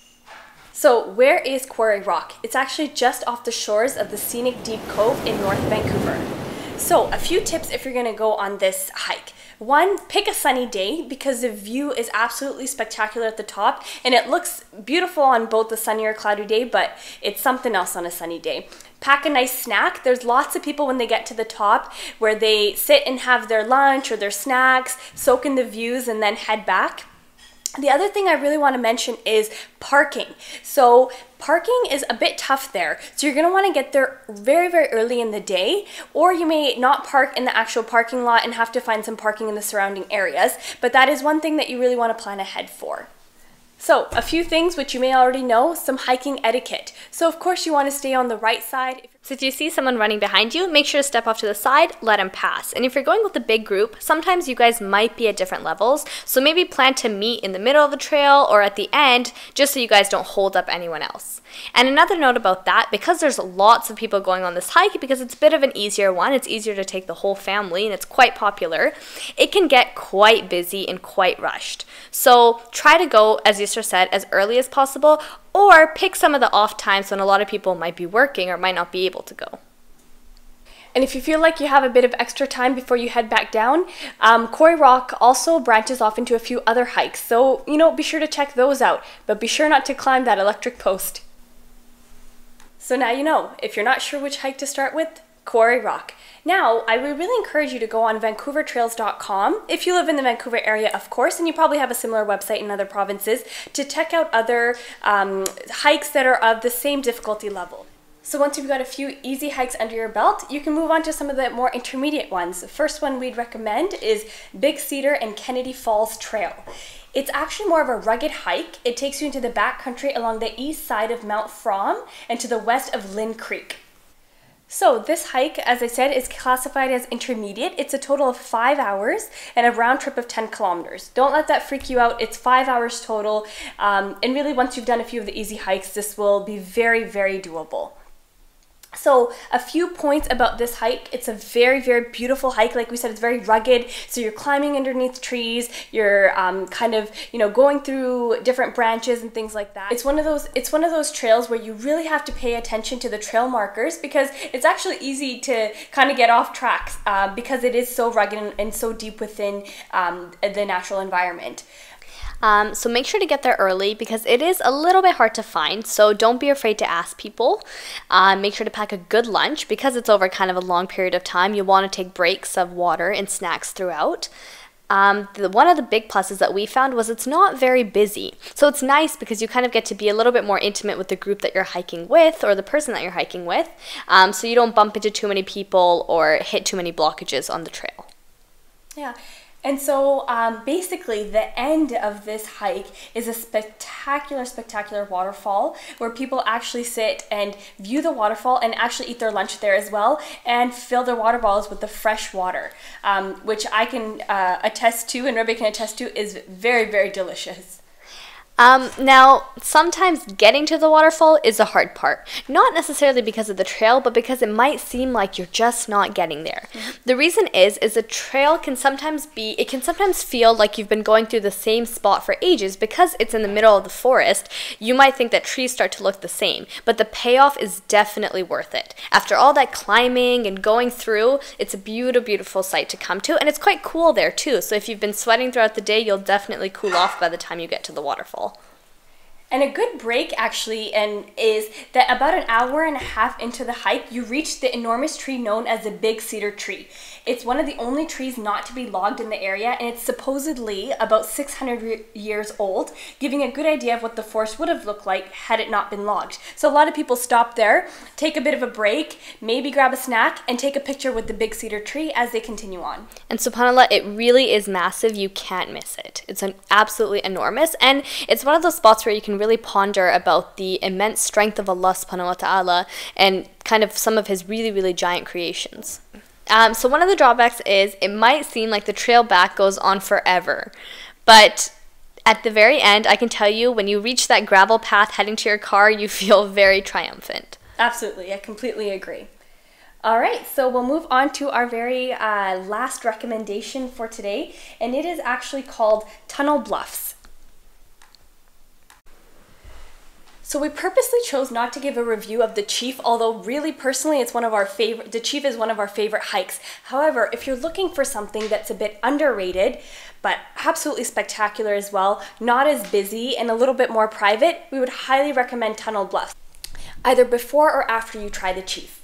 So where is Quarry Rock? It's actually just off the shores of the scenic Deep Cove in North Vancouver. So a few tips if you're going to go on this hike. One, pick a sunny day because the view is absolutely spectacular at the top, and it looks beautiful on both a sunny or cloudy day, but it's something else on a sunny day. Pack a nice snack. There's lots of people when they get to the top where they sit and have their lunch or their snacks, soak in the views, and then head back. The other thing I really want to mention is parking. So parking is a bit tough there. So you're going to want to get there very, very early in the day, or you may not park in the actual parking lot and have to find some parking in the surrounding areas. But that is one thing that you really want to plan ahead for. So a few things which you may already know, some hiking etiquette. So of course you want to stay on the right side. So if you see someone running behind you, make sure to step off to the side, let them pass. And if you're going with a big group, sometimes you guys might be at different levels. So maybe plan to meet in the middle of the trail or at the end, just so you guys don't hold up anyone else. And another note about that, because there's lots of people going on this hike, because it's a bit of an easier one, it's easier to take the whole family and it's quite popular, it can get quite busy and quite rushed. So try to go, as Yusra said, as early as possible, or pick some of the off times when a lot of people might be working or might not be able to go. And if you feel like you have a bit of extra time before you head back down, um, Quarry Rock also branches off into a few other hikes. So, you know, be sure to check those out, but be sure not to climb that electric post. So now you know, if you're not sure which hike to start with, Quarry Rock. Now, I would really encourage you to go on vancouver trails dot com if you live in the Vancouver area, of course, and you probably have a similar website in other provinces to check out other um, hikes that are of the same difficulty level. So once you've got a few easy hikes under your belt, you can move on to some of the more intermediate ones. The first one we'd recommend is Big Cedar and Kennedy Falls Trail. It's actually more of a rugged hike. It takes you into the backcountry along the east side of Mount Fromm and to the west of Lynn Creek. So this hike, as I said, is classified as intermediate. It's a total of five hours and a round trip of ten kilometers. Don't let that freak you out. It's five hours total. Um, and really, once you've done a few of the easy hikes, this will be very, very doable. So a few points about this hike. It's a very, very beautiful hike. Like we said, it's very rugged. So you're climbing underneath trees. You're um, kind of, you know, going through different branches and things like that. It's one of those, it's one of those trails where you really have to pay attention to the trail markers because it's actually easy to kind of get off tracks uh, because it is so rugged and, and so deep within um, the natural environment. Um, so make sure to get there early because it is a little bit hard to find, so don't be afraid to ask people. Um, make sure to pack a good lunch because it's over kind of a long period of time. You want to take breaks of water and snacks throughout. Um, the, one of the big pluses that we found was it's not very busy. So it's nice because you kind of get to be a little bit more intimate with the group that you're hiking with or the person that you're hiking with, um, so you don't bump into too many people or hit too many blockages on the trail. Yeah. And so um, basically the end of this hike is a spectacular, spectacular waterfall where people actually sit and view the waterfall and actually eat their lunch there as well and fill their water bottles with the fresh water, um, which I can uh, attest to and Rebbe can attest to is very, very delicious. Um, now, sometimes getting to the waterfall is the hard part. Not necessarily because of the trail, but because it might seem like you're just not getting there. Mm-hmm. The reason is, is the trail can sometimes be, it can sometimes feel like you've been going through the same spot for ages because it's in the middle of the forest. You might think that trees start to look the same, but the payoff is definitely worth it. After all that climbing and going through, it's a beautiful, beautiful sight to come to, and it's quite cool there too. So if you've been sweating throughout the day, you'll definitely cool off by the time you get to the waterfall. And a good break actually and is that about an hour and a half into the hike, you reach the enormous tree known as the Big Cedar tree. It's one of the only trees not to be logged in the area, and it's supposedly about six hundred years old, giving a good idea of what the forest would have looked like had it not been logged. So a lot of people stop there, take a bit of a break, maybe grab a snack, and take a picture with the Big Cedar tree as they continue on. And subhanAllah, it really is massive. You can't miss it. It's an absolutely enormous, and it's one of those spots where you can really ponder about the immense strength of Allah subhanahu wa ta'ala and kind of some of his really, really giant creations. Um, so one of the drawbacks is it might seem like the trail back goes on forever, but at the very end, I can tell you, when you reach that gravel path heading to your car, you feel very triumphant. Absolutely, I completely agree. All right, so we'll move on to our very uh, last recommendation for today, and it is actually called Tunnel Bluffs. So we purposely chose not to give a review of the Chief, although really personally it's one of our favorite, the Chief is one of our favorite hikes. However, if you're looking for something that's a bit underrated, but absolutely spectacular as well, not as busy and a little bit more private, we would highly recommend Tunnel Bluffs, either before or after you try the Chief.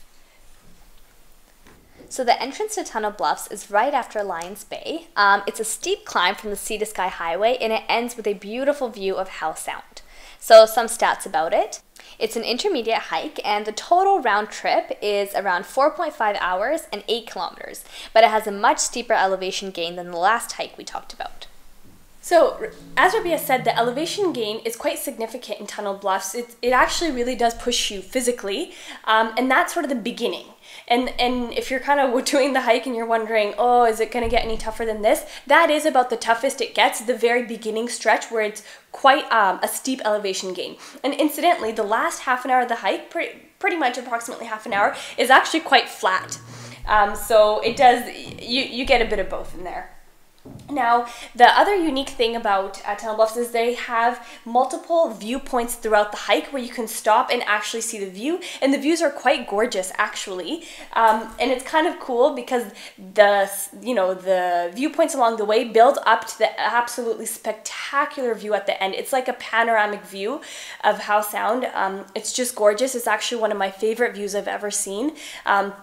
So the entrance to Tunnel Bluffs is right after Lions Bay. Um, it's a steep climb from the Sea to Sky Highway, and it ends with a beautiful view of Howe Sound. So some stats about it. It's an intermediate hike, and the total round trip is around four point five hours and eight kilometers, but it has a much steeper elevation gain than the last hike we talked about. So, as Rabia said, the elevation gain is quite significant in Tunnel Bluffs. It, it actually really does push you physically, um, and that's sort of the beginning. And and if you're kind of doing the hike and you're wondering, oh, is it going to get any tougher than this? That is about the toughest it gets, the very beginning stretch where it's quite um, a steep elevation gain. And incidentally, the last half an hour of the hike, pretty, pretty much approximately half an hour, is actually quite flat. Um, so it does, you, you get a bit of both in there. Now, the other unique thing about uh, Tunnel Bluffs is they have multiple viewpoints throughout the hike where you can stop and actually see the view, and the views are quite gorgeous actually. Um, and it's kind of cool because the you know the viewpoints along the way build up to the absolutely spectacular view at the end. It's like a panoramic view of Howe Sound. Um, it's just gorgeous. It's actually one of my favorite views I've ever seen. Um,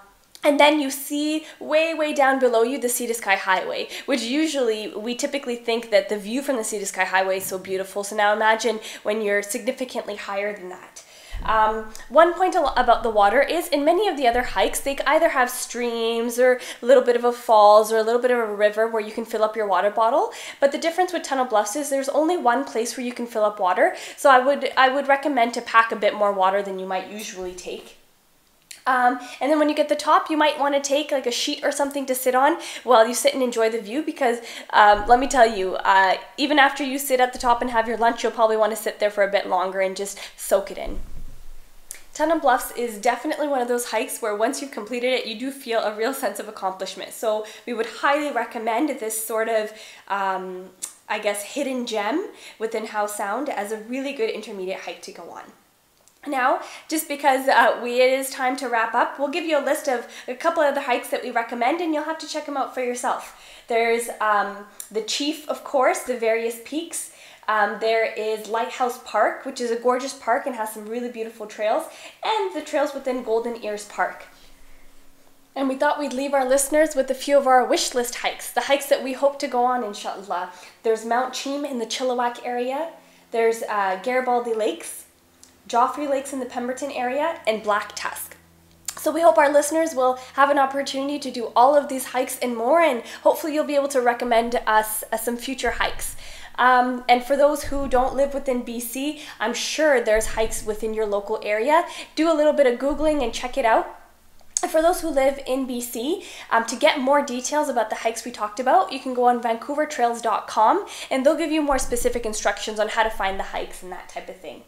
And then you see way, way down below you the Sea to Sky Highway, which usually we typically think that the view from the Sea to Sky Highway is so beautiful. So now imagine when you're significantly higher than that. Um, one point about the water is in many of the other hikes, they either have streams or a little bit of a falls or a little bit of a river where you can fill up your water bottle. But the difference with Tunnel Bluffs is there's only one place where you can fill up water. So I would, I would recommend to pack a bit more water than you might usually take. Um, and then when you get to the top, you might want to take like a sheet or something to sit on while you sit and enjoy the view, because um, let me tell you, uh, even after you sit at the top and have your lunch, you'll probably want to sit there for a bit longer and just soak it in. Tunnel Bluffs is definitely one of those hikes where once you've completed it, you do feel a real sense of accomplishment. So we would highly recommend this sort of, um, I guess, hidden gem within Howe Sound as a really good intermediate hike to go on. Now, just because uh, we, it is time to wrap up, we'll give you a list of a couple of the hikes that we recommend, and you'll have to check them out for yourself. There's um, the Chief, of course, the various peaks. Um, there is Lighthouse Park, which is a gorgeous park and has some really beautiful trails, and the trails within Golden Ears Park. And we thought we'd leave our listeners with a few of our wish list hikes, the hikes that we hope to go on, inshallah. There's Mount Cheam in the Chilliwack area. There's uh, Garibaldi Lakes, Joffrey Lakes in the Pemberton area, and Black Tusk. So we hope our listeners will have an opportunity to do all of these hikes and more, and hopefully you'll be able to recommend us uh, some future hikes. Um, and for those who don't live within B C, I'm sure there's hikes within your local area. Do a little bit of Googling and check it out. And for those who live in B C, um, to get more details about the hikes we talked about, you can go on vancouver trails dot com, and they'll give you more specific instructions on how to find the hikes and that type of thing.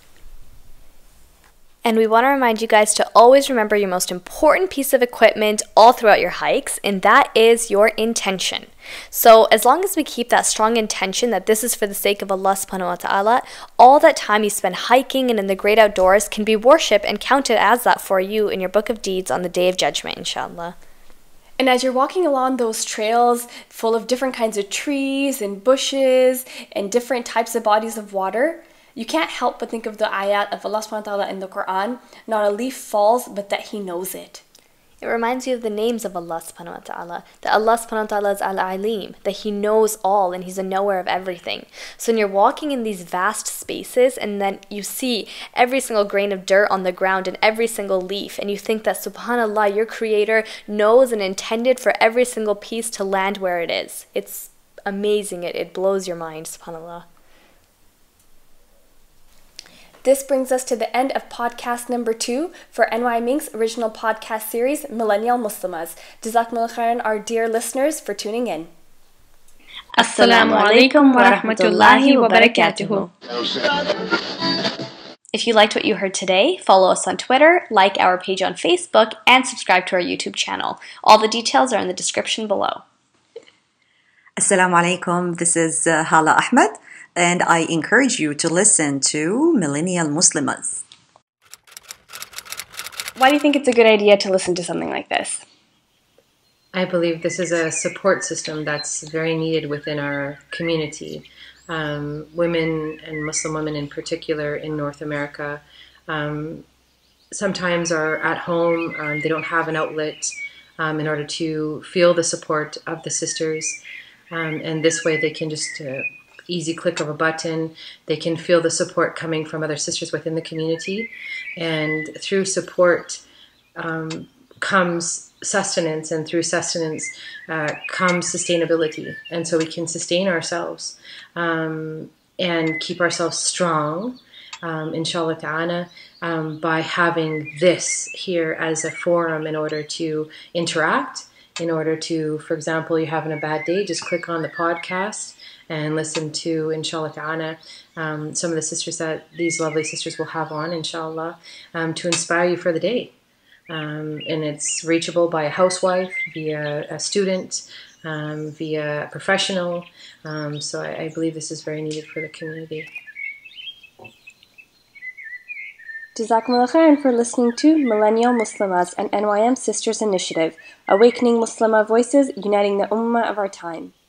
And we want to remind you guys to always remember your most important piece of equipment all throughout your hikes, and that is your intention. So as long as we keep that strong intention that this is for the sake of Allah subhanahu wa ta'ala, all that time you spend hiking and in the great outdoors can be worship and counted as that for you in your book of deeds on the Day of Judgment, inshallah. And as you're walking along those trails full of different kinds of trees and bushes and different types of bodies of water, you can't help but think of the ayat of Allah subhanahu wa ta'ala in the Quran, not a leaf falls, but that He knows it. It reminds you of the names of Allah subhanahu wa ta'ala, that Allah subhanahu wa ta'ala is Al-Alim, that He knows all and He's a knower of everything. So when you're walking in these vast spaces and then you see every single grain of dirt on the ground and every single leaf, and you think that subhanallah, your Creator knows and intended for every single piece to land where it is. It's amazing. It, it blows your mind, subhanallah. This brings us to the end of podcast number two for N Y M I N K's original podcast series, Millennial Muslimahs. Jazakumullah khairan, our dear listeners, for tuning in. Assalamu alaikum wa rahmatullahi wa barakatuhu. If you liked what you heard today, follow us on Twitter, like our page on Facebook, and subscribe to our YouTube channel. All the details are in the description below. Assalamu alaikum, this is uh, Hala Ahmed, and I encourage you to listen to Millennial Muslimahs. Why do you think it's a good idea to listen to something like this? I believe this is a support system that's very needed within our community. Um, women and Muslim women in particular in North America um, sometimes are at home, um, they don't have an outlet um, in order to feel the support of the sisters, um, and this way they can just uh, easy click of a button, they can feel the support coming from other sisters within the community, and through support um, comes sustenance, and through sustenance uh, comes sustainability, and so we can sustain ourselves um, and keep ourselves strong, um, inshallah ta'ala, um, by having this here as a forum in order to interact, in order to, for example, you're having a bad day, just click on the podcast and listen to, inshallah ta'ala, um, some of the sisters that these lovely sisters will have on, inshallah, um, to inspire you for the day. Um, and it's reachable by a housewife, via a student, um, via a professional. Um, so I, I believe this is very needed for the community. Jazakumullah khairan for listening to Millennial Muslimahs, an N Y M Sisters Initiative, awakening Muslimah voices, uniting the ummah of our time.